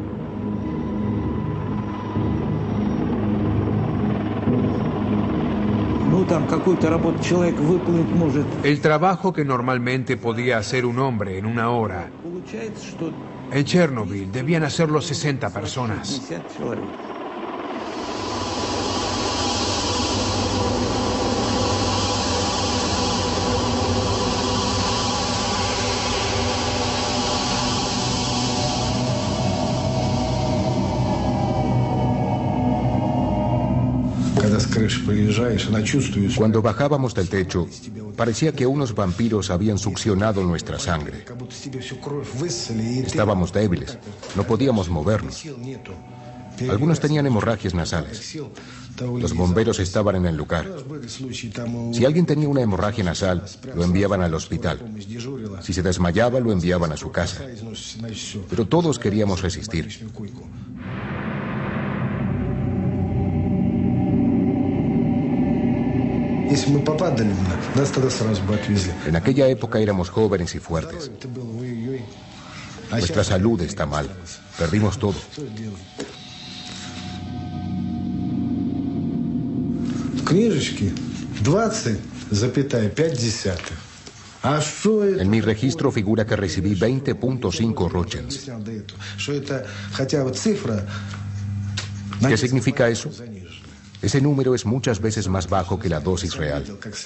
El trabajo que normalmente podía hacer un hombre en una hora, en Chernobyl debían hacerlo sesenta personas. Cuando bajábamos del techo, parecía que unos vampiros habían succionado nuestra sangre. Estábamos débiles, no podíamos movernos. Algunos tenían hemorragias nasales. Los bomberos estaban en el lugar. Si alguien tenía una hemorragia nasal, lo enviaban al hospital. Si se desmayaba, lo enviaban a su casa. Pero todos queríamos resistir. En aquella época éramos jóvenes y fuertes. Nuestra salud está mal. Perdimos todo. En mi registro figura que recibí veinte punto cinco rochens. ¿Qué significa eso? Ese número es muchas veces más bajo que la dosis real.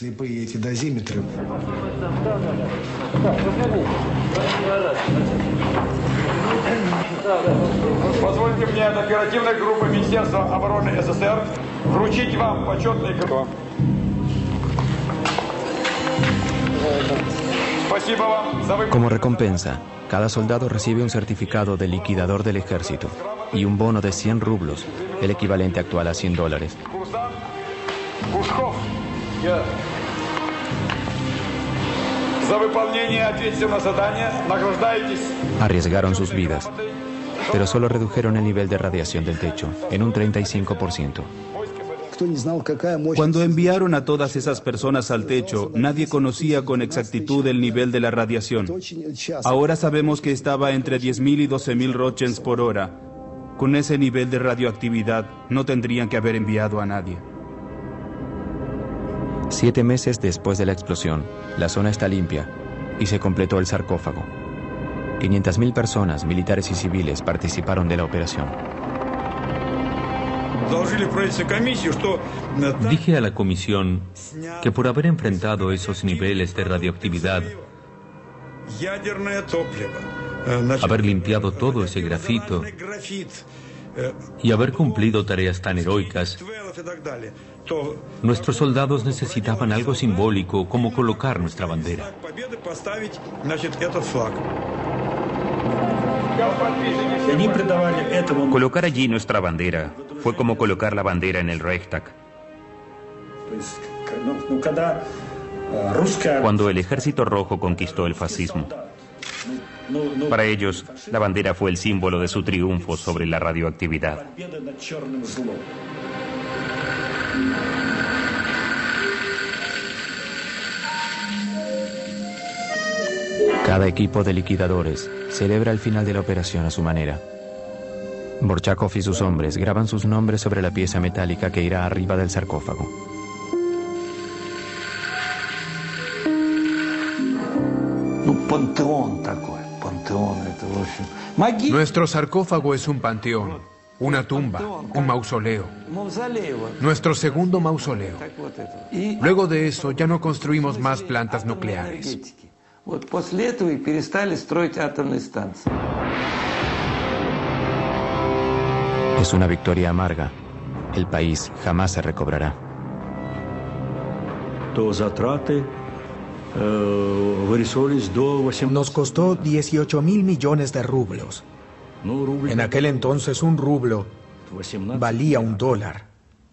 Позвольте мне от оперативной группы Министерства обороны СССР вручить вам почетный крестик. Спасибо вам за выполнение. Como recompensa, cada soldado recibe un certificado de liquidador del ejército y un bono de cien rublos, el equivalente actual a cien dólares. Arriesgaron sus vidas, pero solo redujeron el nivel de radiación del techo en un treinta y cinco por ciento. Cuando enviaron a todas esas personas al techo, nadie conocía con exactitud el nivel de la radiación. Ahora sabemos que estaba entre diez mil y doce mil rochens por hora. Con ese nivel de radioactividad, no tendrían que haber enviado a nadie. Siete meses después de la explosión, la zona está limpia y se completó el sarcófago. quinientas mil personas, militares y civiles, participaron de la operación. Dije a la comisión que por haber enfrentado esos niveles de radioactividad, haber limpiado todo ese grafito y haber cumplido tareas tan heroicas, nuestros soldados necesitaban algo simbólico como colocar nuestra bandera. Colocar allí nuestra bandera fue como colocar la bandera en el Reichstag. Cuando el Ejército Rojo conquistó el fascismo, para ellos, la bandera fue el símbolo de su triunfo sobre la radioactividad. Cada equipo de liquidadores celebra el final de la operación a su manera. Borchakov y sus hombres graban sus nombres sobre la pieza metálica que irá arriba del sarcófago. Nuestro sarcófago es un panteón, una tumba, un mausoleo. Nuestro segundo mausoleo. Luego de eso ya no construimos más plantas nucleares. Es una victoria amarga. El país jamás se recobrará. Nos costó dieciocho mil millones de rublos. En aquel entonces un rublo valía un dólar.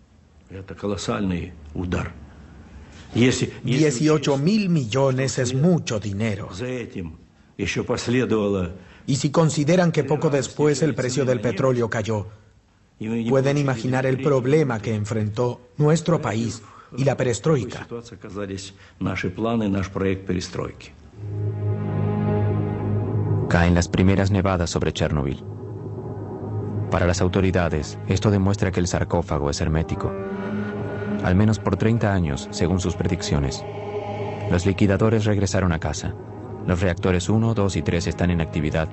dieciocho mil millones es mucho dinero. Y si consideran que poco después el precio del petróleo cayó, pueden imaginar el problema que enfrentó nuestro país y la perestroika. Caen las primeras nevadas sobre Chernobyl. Para las autoridades, esto demuestra que el sarcófago es hermético. Al menos por treinta años, según sus predicciones. Los liquidadores regresaron a casa. Los reactores uno, dos y tres están en actividad.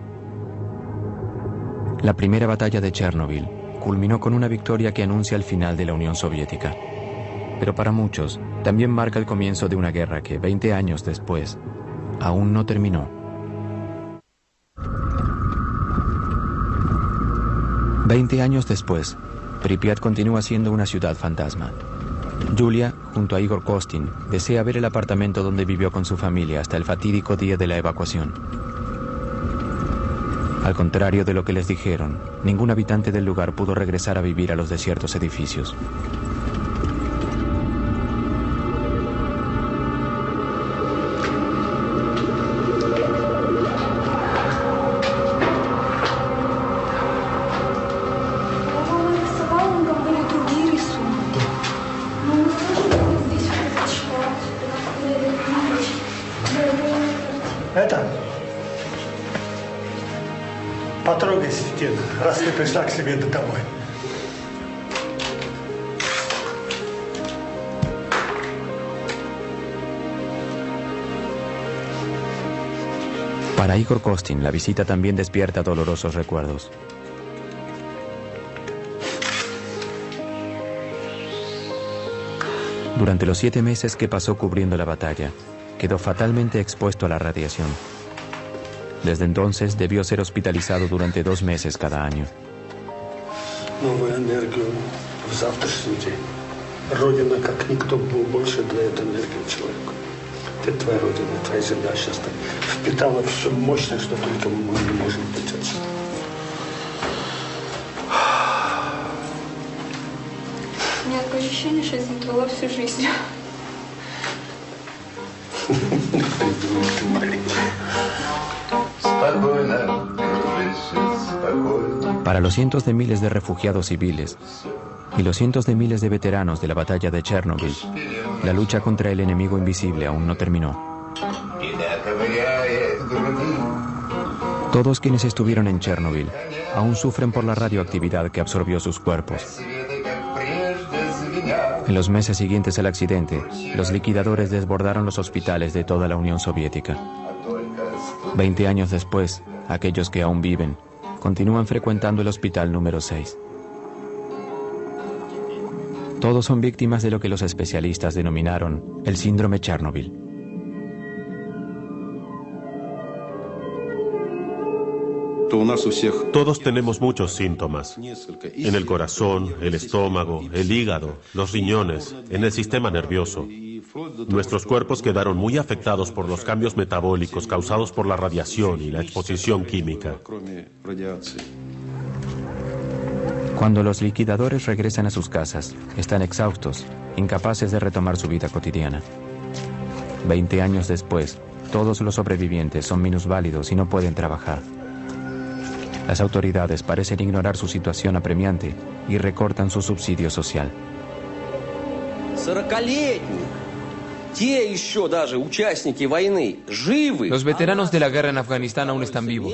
La primera batalla de Chernobyl culminó con una victoria que anuncia el final de la Unión Soviética. Pero para muchos, también marca el comienzo de una guerra que, veinte años después, aún no terminó. Veinte años después, Pripyat continúa siendo una ciudad fantasma. Yulia, junto a Igor Kostin, desea ver el apartamento donde vivió con su familia hasta el fatídico día de la evacuación. Al contrario de lo que les dijeron, ningún habitante del lugar pudo regresar a vivir a los desiertos edificios. Потрогай стену, раз ты пришла к себе домой. Para Igor Kostin, la visita también despierta dolorosos recuerdos. Durante los siete meses que pasó cubriendo la batalla, quedó fatalmente expuesto a la radiación. Desde entonces debió ser hospitalizado durante dos meses cada año. Новую энергию в завтрашний день. Родина, как никто, больше для этой энергии человека. Это твоя родина, твоя земля сейчас так впитала все мощное, что только мы не можем быть отсюда. У меня такое ощущение, что я забыла всю жизнь. Para los cientos de miles de refugiados civiles y los cientos de miles de veteranos de la batalla de Chernobyl, la lucha contra el enemigo invisible aún no terminó. Todos quienes estuvieron en Chernobyl aún sufren por la radioactividad que absorbió sus cuerpos. En los meses siguientes al accidente, los liquidadores desbordaron los hospitales de toda la Unión Soviética. Veinte años después, aquellos que aún viven continúan frecuentando el hospital número seis. Todos son víctimas de lo que los especialistas denominaron el síndrome Chernobyl. Todos tenemos muchos síntomas. En el corazón, el estómago, el hígado, los riñones, en el sistema nervioso. Nuestros cuerpos quedaron muy afectados por los cambios metabólicos causados por la radiación y la exposición química. Cuando los liquidadores regresan a sus casas, están exhaustos, incapaces de retomar su vida cotidiana. Veinte años después, todos los sobrevivientes son minusválidos y no pueden trabajar. Las autoridades parecen ignorar su situación apremiante y recortan su subsidio social. Los veteranos de la guerra en Afganistán aún están vivos.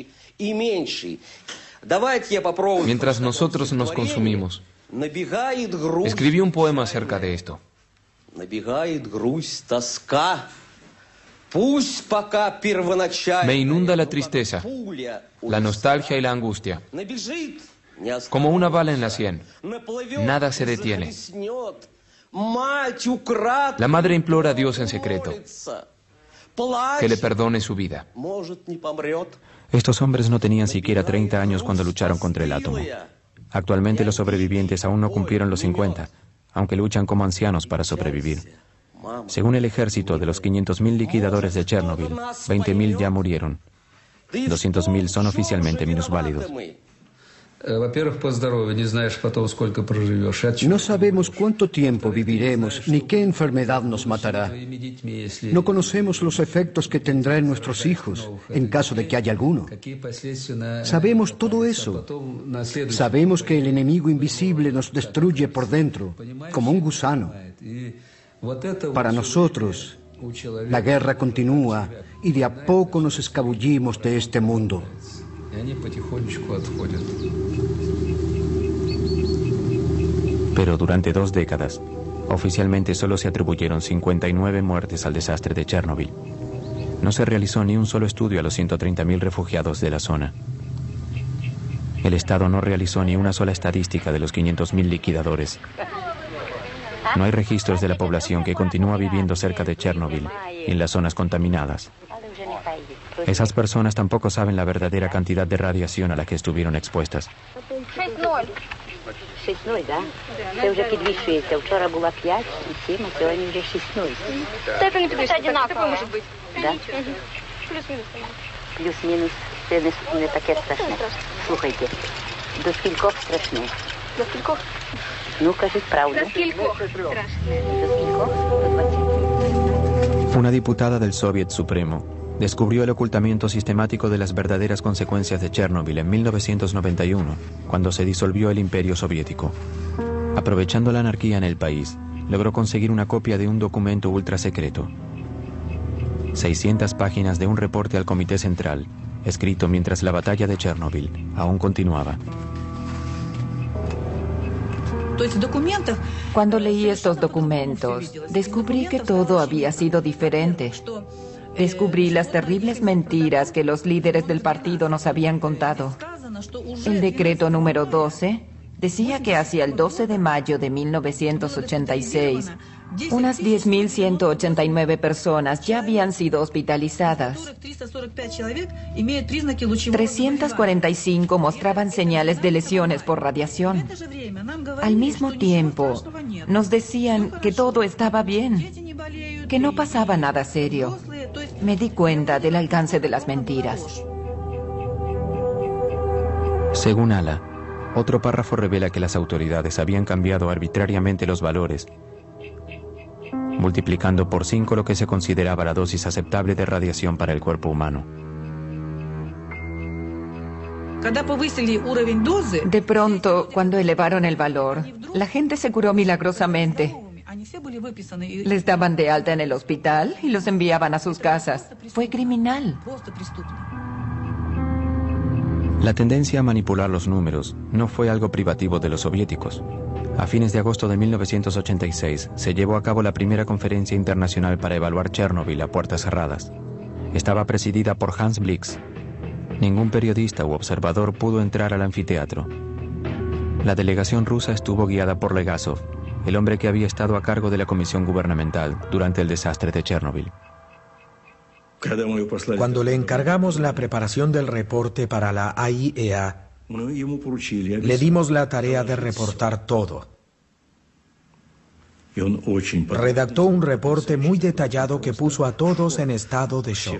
Mientras nosotros nos consumimos. Escribí un poema acerca de esto. Me inunda la tristeza, la nostalgia y la angustia. Como una bala en la sien. Nada se detiene. La madre implora a Dios en secreto que le perdone su vida. Estos hombres no tenían siquiera treinta años cuando lucharon contra el átomo. Actualmente los sobrevivientes aún no cumplieron los cincuenta, aunque luchan como ancianos para sobrevivir. Según el ejército, de los quinientos mil liquidadores de Chernobyl, veinte mil ya murieron. doscientos mil son oficialmente minusválidos. No sabemos cuánto tiempo viviremos ni qué enfermedad nos matará. No conocemos los efectos que tendrá en nuestros hijos, en caso de que haya alguno. Sabemos todo eso. Sabemos que el enemigo invisible nos destruye por dentro, como un gusano. Para nosotros, la guerra continúa y de a poco nos escabullimos de este mundo. Pero durante dos décadas, oficialmente solo se atribuyeron cincuenta y nueve muertes al desastre de Chernobyl. No se realizó ni un solo estudio a los ciento treinta mil refugiados de la zona. El Estado no realizó ni una sola estadística de los quinientos mil liquidadores. No hay registros de la población que continúa viviendo cerca de Chernobyl y en las zonas contaminadas. Esas personas tampoco saben la verdadera cantidad de radiación a la que estuvieron expuestas. шість нуль, так? Це вже підвищується. Вчора була п'ять і сім, а сьогодні вже шість нуль. Степені підвищується, однаково може бути. Так? Плюс-мінус. Плюс-мінус. Це не, не таке страшне. Слухайте, до скількох страшне? До скількох? Ну, кажіть правду. До скількох страшне? До скількох? До двадцяти. Una diputada del Soviet Supremo descubrió el ocultamiento sistemático de las verdaderas consecuencias de Chernobyl en mil novecientos noventa y uno, cuando se disolvió el Imperio Soviético. Aprovechando la anarquía en el país, logró conseguir una copia de un documento ultrasecreto. seiscientas páginas de un reporte al Comité Central, escrito mientras la batalla de Chernobyl aún continuaba. Cuando leí estos documentos, descubrí que todo había sido diferente. Descubrí las terribles mentiras que los líderes del partido nos habían contado. El decreto número doce decía que hacia el doce de mayo de mil novecientos ochenta y seis, unas diez mil ciento ochenta y nueve personas ya habían sido hospitalizadas. trescientas cuarenta y cinco mostraban señales de lesiones por radiación. Al mismo tiempo, nos decían que todo estaba bien, que no pasaba nada serio. Me di cuenta del alcance de las mentiras. Según Ala, otro párrafo revela que las autoridades habían cambiado arbitrariamente los valores, multiplicando por cinco lo que se consideraba la dosis aceptable de radiación para el cuerpo humano. De pronto, cuando elevaron el valor, la gente se curó milagrosamente. Les daban de alta en el hospital y los enviaban a sus casas. Fue criminal. La tendencia a manipular los números no fue algo privativo de los soviéticos. A fines de agosto de mil novecientos ochenta y seis se llevó a cabo la primera conferencia internacional para evaluar Chernobyl a puertas cerradas. Estaba presidida por Hans Blix. Ningún periodista u observador pudo entrar al anfiteatro. La delegación rusa estuvo guiada por Legasov, el hombre que había estado a cargo de la comisión gubernamental durante el desastre de Chernobyl. Cuando le encargamos la preparación del reporte para la A I E A, le dimos la tarea de reportar todo. Redactó un reporte muy detallado que puso a todos en estado de shock.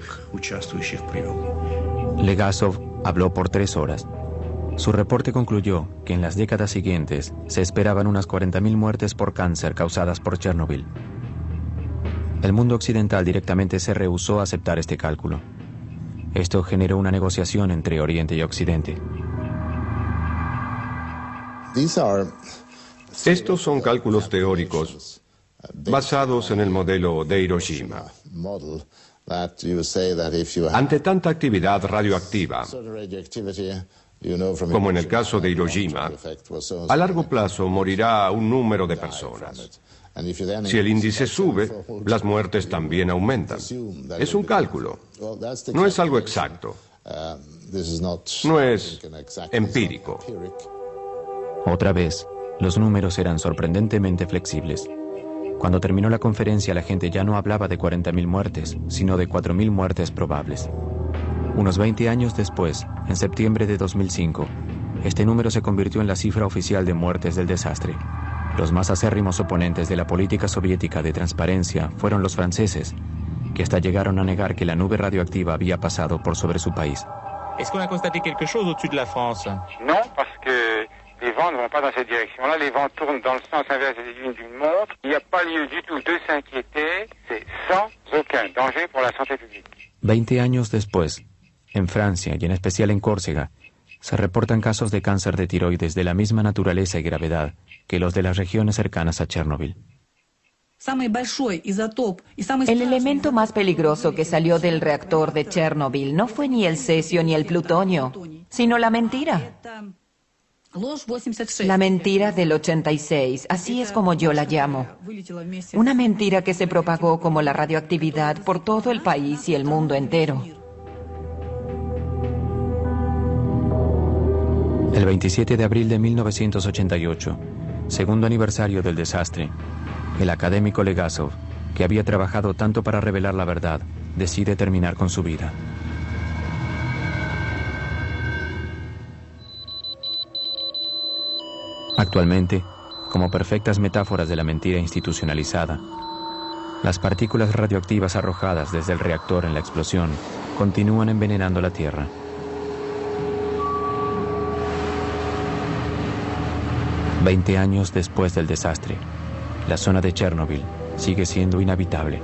Legasov habló por tres horas. Su reporte concluyó que en las décadas siguientes se esperaban unas cuarenta mil muertes por cáncer causadas por Chernobyl. El mundo occidental directamente se rehusó a aceptar este cálculo. Esto generó una negociación entre Oriente y Occidente. Estos son cálculos teóricos basados en el modelo de Hiroshima. Ante tanta actividad radioactiva, como en el caso de Hiroshima, a largo plazo morirá un número de personas. Si el índice sube, las muertes también aumentan. Es un cálculo. No es algo exacto. No es empírico. Otra vez, los números eran sorprendentemente flexibles. Cuando terminó la conferencia, la gente ya no hablaba de cuarenta mil muertes, sino de cuatro mil muertes probables. Unos veinte años después, en septiembre de dos mil cinco, este número se convirtió en la cifra oficial de muertes del desastre. Los más acérrimos oponentes de la política soviética de transparencia fueron los franceses, que hasta llegaron a negar que la nube radioactiva había pasado por sobre su país. Est-ce qu'on a constaté quelque chose au-dessus de la France? Non, parce que les vents ne vont pas dans cette direction-là. Les vents tournent dans le sens inverse des aiguilles d'une montre. Il n'y a pas lieu du tout de s'inquiéter. C'est sans aucun danger pour la santé publique. Veinte años después, en Francia y en especial en Córcega, se reportan casos de cáncer de tiroides de la misma naturaleza y gravedad que los de las regiones cercanas a Chernobyl. El elemento más peligroso que salió del reactor de Chernobyl no fue ni el cesio ni el plutonio, sino la mentira. La mentira del ochenta y seis, así es como yo la llamo. Una mentira que se propagó como la radioactividad por todo el país y el mundo entero. El veintisiete de abril de mil novecientos ochenta y ocho, segundo aniversario del desastre, el académico Legasov, que había trabajado tanto para revelar la verdad, decide terminar con su vida. Actualmente, como perfectas metáforas de la mentira institucionalizada, las partículas radioactivas arrojadas desde el reactor en la explosión continúan envenenando la Tierra. Veinte años después del desastre, la zona de Chernobyl sigue siendo inhabitable.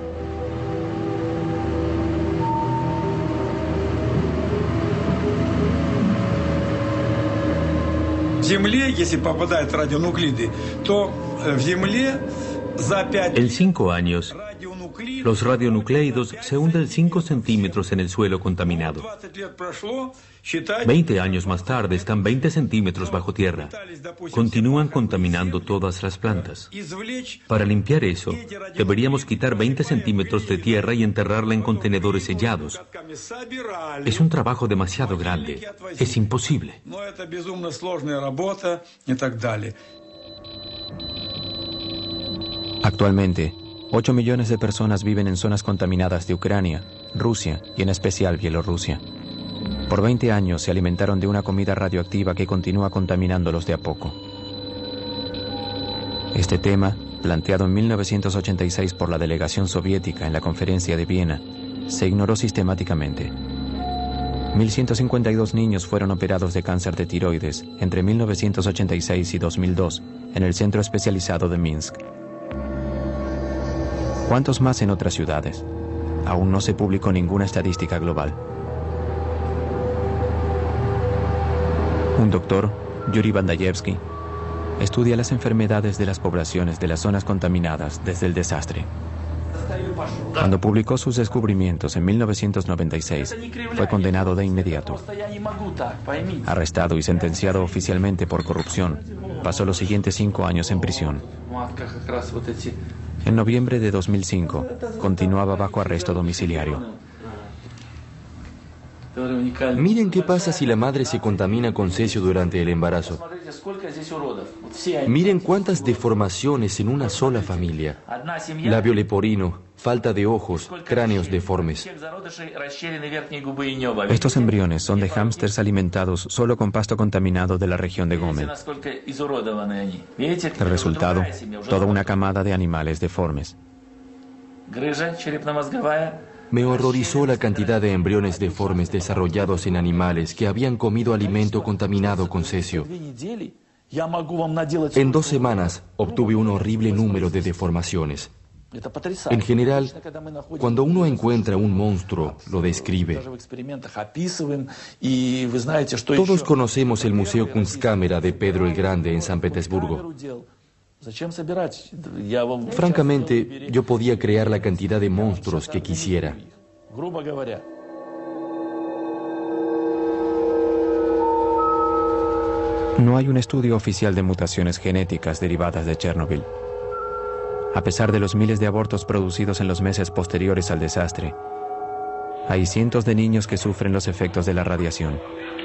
En cinco años, los radionucleidos se hunden cinco centímetros en el suelo contaminado. Veinte años más tarde están veinte centímetros bajo tierra. Continúan contaminando todas las plantas. Para limpiar eso, deberíamos quitar veinte centímetros de tierra y enterrarla en contenedores sellados. Es un trabajo demasiado grande. Es imposible. Actualmente, ocho millones de personas viven en zonas contaminadas de Ucrania, Rusia y en especial Bielorrusia. Por veinte años se alimentaron de una comida radioactiva que continúa contaminándolos de a poco. Este tema, planteado en mil novecientos ochenta y seis por la delegación soviética en la conferencia de Viena, se ignoró sistemáticamente. mil ciento cincuenta y dos niños fueron operados de cáncer de tiroides entre mil novecientos ochenta y seis y dos mil dos en el centro especializado de Minsk. ¿Cuántos más en otras ciudades? Aún no se publicó ninguna estadística global. Un doctor, Yuri Bandayevsky, estudia las enfermedades de las poblaciones de las zonas contaminadas desde el desastre. Cuando publicó sus descubrimientos en mil novecientos noventa y seis, fue condenado de inmediato. Arrestado y sentenciado oficialmente por corrupción, pasó los siguientes cinco años en prisión. En noviembre de dos mil cinco, continuaba bajo arresto domiciliario. Miren qué pasa si la madre se contamina con cesio durante el embarazo. Miren cuántas deformaciones en una sola familia. Labio leporino, falta de ojos, cráneos deformes. Estos embriones son de hámsters alimentados solo con pasto contaminado de la región de Gómel. El resultado, toda una camada de animales deformes. Me horrorizó la cantidad de embriones deformes desarrollados en animales que habían comido alimento contaminado con cesio. En dos semanas obtuve un horrible número de deformaciones. En general, cuando uno encuentra un monstruo, lo describe. Todos conocemos el Museo Kunstkamera de Pedro el Grande en San Petersburgo. Francamente, yo podía crear la cantidad de monstruos que quisiera. No hay un estudio oficial de mutaciones genéticas derivadas de Chernobyl. A pesar de los miles de abortos producidos en los meses posteriores al desastre, hay cientos de niños que sufren los efectos de la radiación.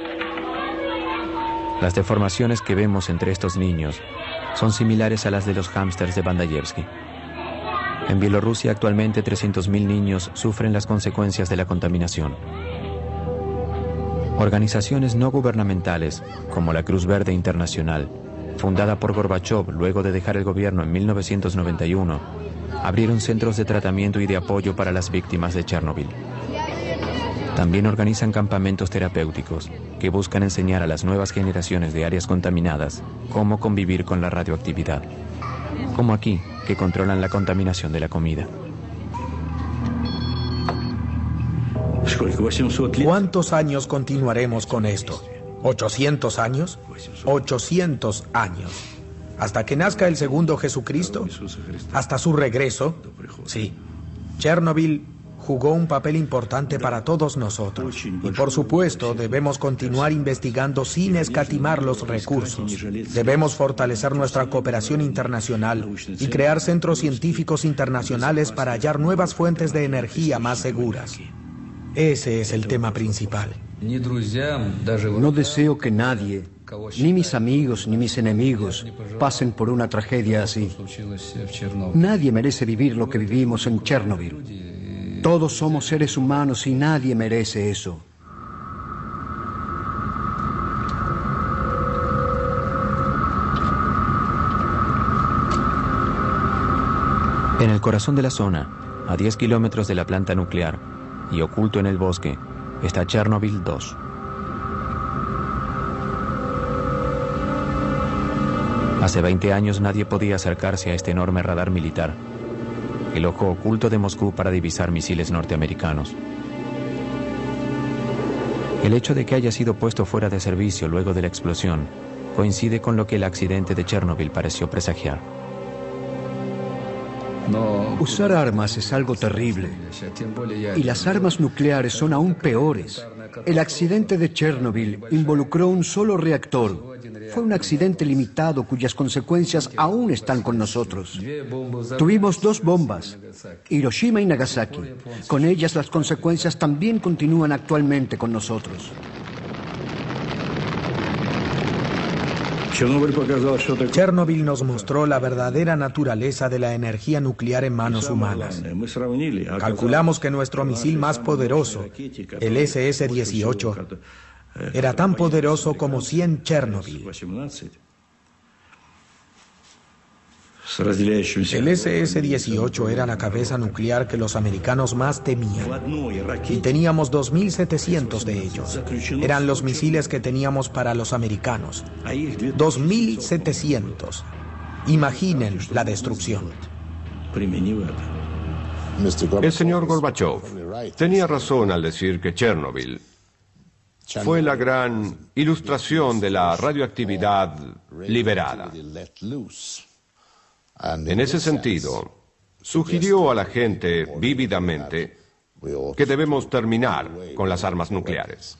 Las deformaciones que vemos entre estos niños son similares a las de los hámsters de Bandayevsky. En Bielorrusia actualmente trescientos mil niños sufren las consecuencias de la contaminación. Organizaciones no gubernamentales, como la Cruz Verde Internacional, fundada por Gorbachov luego de dejar el gobierno en mil novecientos noventa y uno, abrieron centros de tratamiento y de apoyo para las víctimas de Chernobyl. También organizan campamentos terapéuticos que buscan enseñar a las nuevas generaciones de áreas contaminadas cómo convivir con la radioactividad, como aquí, que controlan la contaminación de la comida. ¿Cuántos años continuaremos con esto? ¿ochocientos años? ochocientos años. ¿Hasta que nazca el segundo Jesucristo? ¿Hasta su regreso? Sí. Chernobyl jugó un papel importante para todos nosotros. Y por supuesto, debemos continuar investigando sin escatimar los recursos. Debemos fortalecer nuestra cooperación internacional y crear centros científicos internacionales para hallar nuevas fuentes de energía más seguras. Ese es el tema principal. No deseo que nadie, ni mis amigos ni mis enemigos, pasen por una tragedia así. Nadie merece vivir lo que vivimos en Chernobyl. Todos somos seres humanos y nadie merece eso. En el corazón de la zona, a diez kilómetros de la planta nuclear y oculto en el bosque, está Chernobyl dos. Hace veinte años nadie podía acercarse a este enorme radar militar, el ojo oculto de Moscú para divisar misiles norteamericanos. El hecho de que haya sido puesto fuera de servicio luego de la explosión coincide con lo que el accidente de Chernobyl pareció presagiar. Usar armas es algo terrible. Y las armas nucleares son aún peores. El accidente de Chernobyl involucró un solo reactor. Fue un accidente limitado cuyas consecuencias aún están con nosotros. Tuvimos dos bombas, Hiroshima y Nagasaki. Con ellas las consecuencias también continúan actualmente con nosotros. Chernobyl nos mostró la verdadera naturaleza de la energía nuclear en manos humanas. Calculamos que nuestro misil más poderoso, el ese ese dieciocho, era tan poderoso como cien Chernobyl. El ese ese dieciocho era la cabeza nuclear que los americanos más temían. Y teníamos dos mil setecientos de ellos. Eran los misiles que teníamos para los americanos. dos mil setecientos. Imaginen la destrucción. El señor Gorbachov tenía razón al decir que Chernobyl fue la gran ilustración de la radioactividad liberada. En ese sentido, sugirió a la gente vívidamente que debemos terminar con las armas nucleares.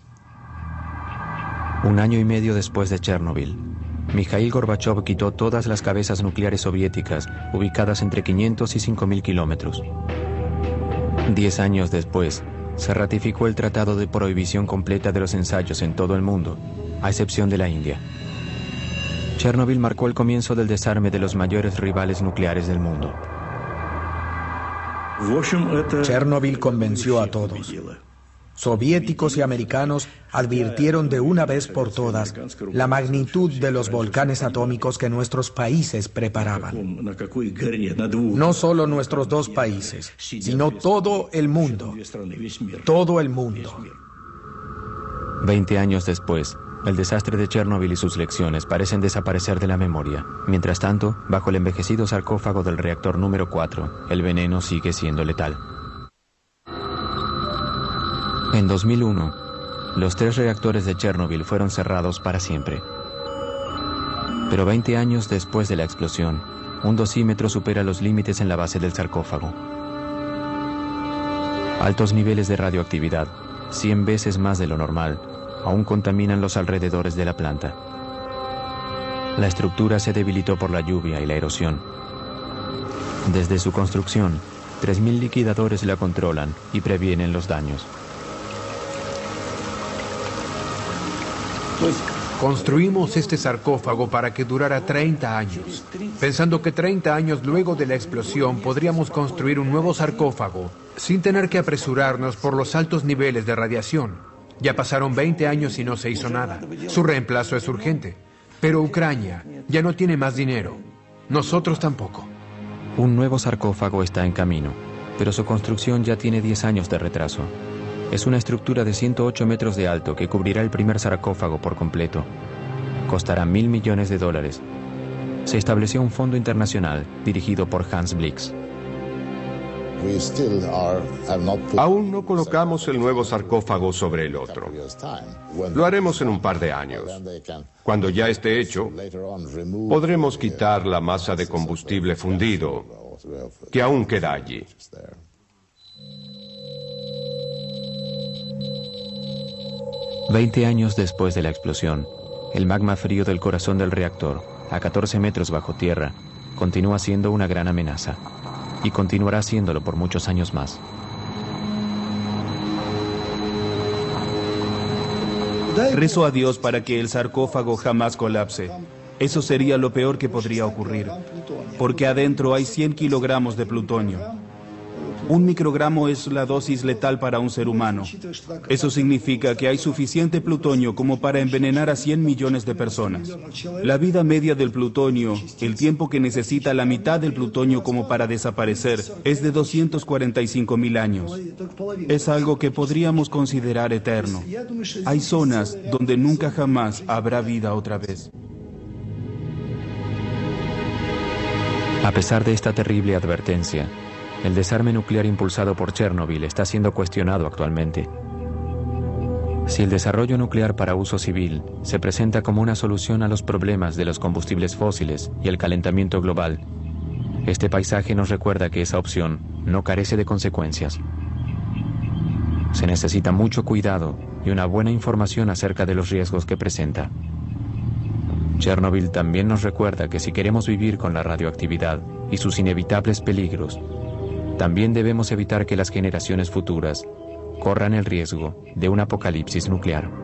Un año y medio después de Chernobyl, Mikhail Gorbachov quitó todas las cabezas nucleares soviéticas ubicadas entre quinientos y cinco mil kilómetros. Diez años después, se ratificó el Tratado de Prohibición Completa de los Ensayos en todo el mundo, a excepción de la India. Chernobyl marcó el comienzo del desarme de los mayores rivales nucleares del mundo. Chernobyl convenció a todos. Soviéticos y americanos advirtieron de una vez por todas la magnitud de los volcanes atómicos que nuestros países preparaban. No solo nuestros dos países, sino todo el mundo. Todo el mundo. Veinte años después, el desastre de Chernobyl y sus lecciones parecen desaparecer de la memoria. Mientras tanto, bajo el envejecido sarcófago del reactor número cuatro, el veneno sigue siendo letal. En dos mil uno, los tres reactores de Chernobyl fueron cerrados para siempre. Pero veinte años después de la explosión, Un dosímetro supera los límites en la base del sarcófago. Altos niveles de radioactividad, cien veces más de lo normal, aún contaminan los alrededores de la planta. La estructura se debilitó por la lluvia y la erosión. Desde su construcción, tres mil liquidadores la controlan y previenen los daños. Construimos este sarcófago para que durara treinta años, pensando que treinta años luego de la explosión podríamos construir un nuevo sarcófago sin tener que apresurarnos por los altos niveles de radiación. Ya pasaron veinte años y no se hizo nada. Su reemplazo es urgente. Pero Ucrania ya no tiene más dinero. Nosotros tampoco. Un nuevo sarcófago está en camino, pero su construcción ya tiene diez años de retraso. Es una estructura de ciento ocho metros de alto que cubrirá el primer sarcófago por completo. Costará mil millones de dólares. Se estableció un fondo internacional dirigido por Hans Blix. Aún no colocamos el nuevo sarcófago sobre el otro. Lo haremos en un par de años. Cuando ya esté hecho, podremos quitar la masa de combustible fundido que aún queda allí. Veinte años después de la explosión, el magma frío del corazón del reactor, a catorce metros bajo tierra, continúa siendo una gran amenaza. Y continuará haciéndolo por muchos años más. Rezo a Dios para que el sarcófago jamás colapse. Eso sería lo peor que podría ocurrir, porque adentro hay cien kilogramos de plutonio. Un microgramo es la dosis letal para un ser humano. Eso significa que hay suficiente plutonio como para envenenar a cien millones de personas. La vida media del plutonio, el tiempo que necesita la mitad del plutonio como para desaparecer, es de doscientos cuarenta y cinco mil años. Es algo que podríamos considerar eterno. Hay zonas donde nunca jamás habrá vida otra vez. A pesar de esta terrible advertencia, el desarme nuclear impulsado por Chernobyl está siendo cuestionado actualmente. Si el desarrollo nuclear para uso civil se presenta como una solución a los problemas de los combustibles fósiles y el calentamiento global, este paisaje nos recuerda que esa opción no carece de consecuencias. Se necesita mucho cuidado y una buena información acerca de los riesgos que presenta. Chernobyl también nos recuerda que si queremos vivir con la radioactividad y sus inevitables peligros, también debemos evitar que las generaciones futuras corran el riesgo de un apocalipsis nuclear.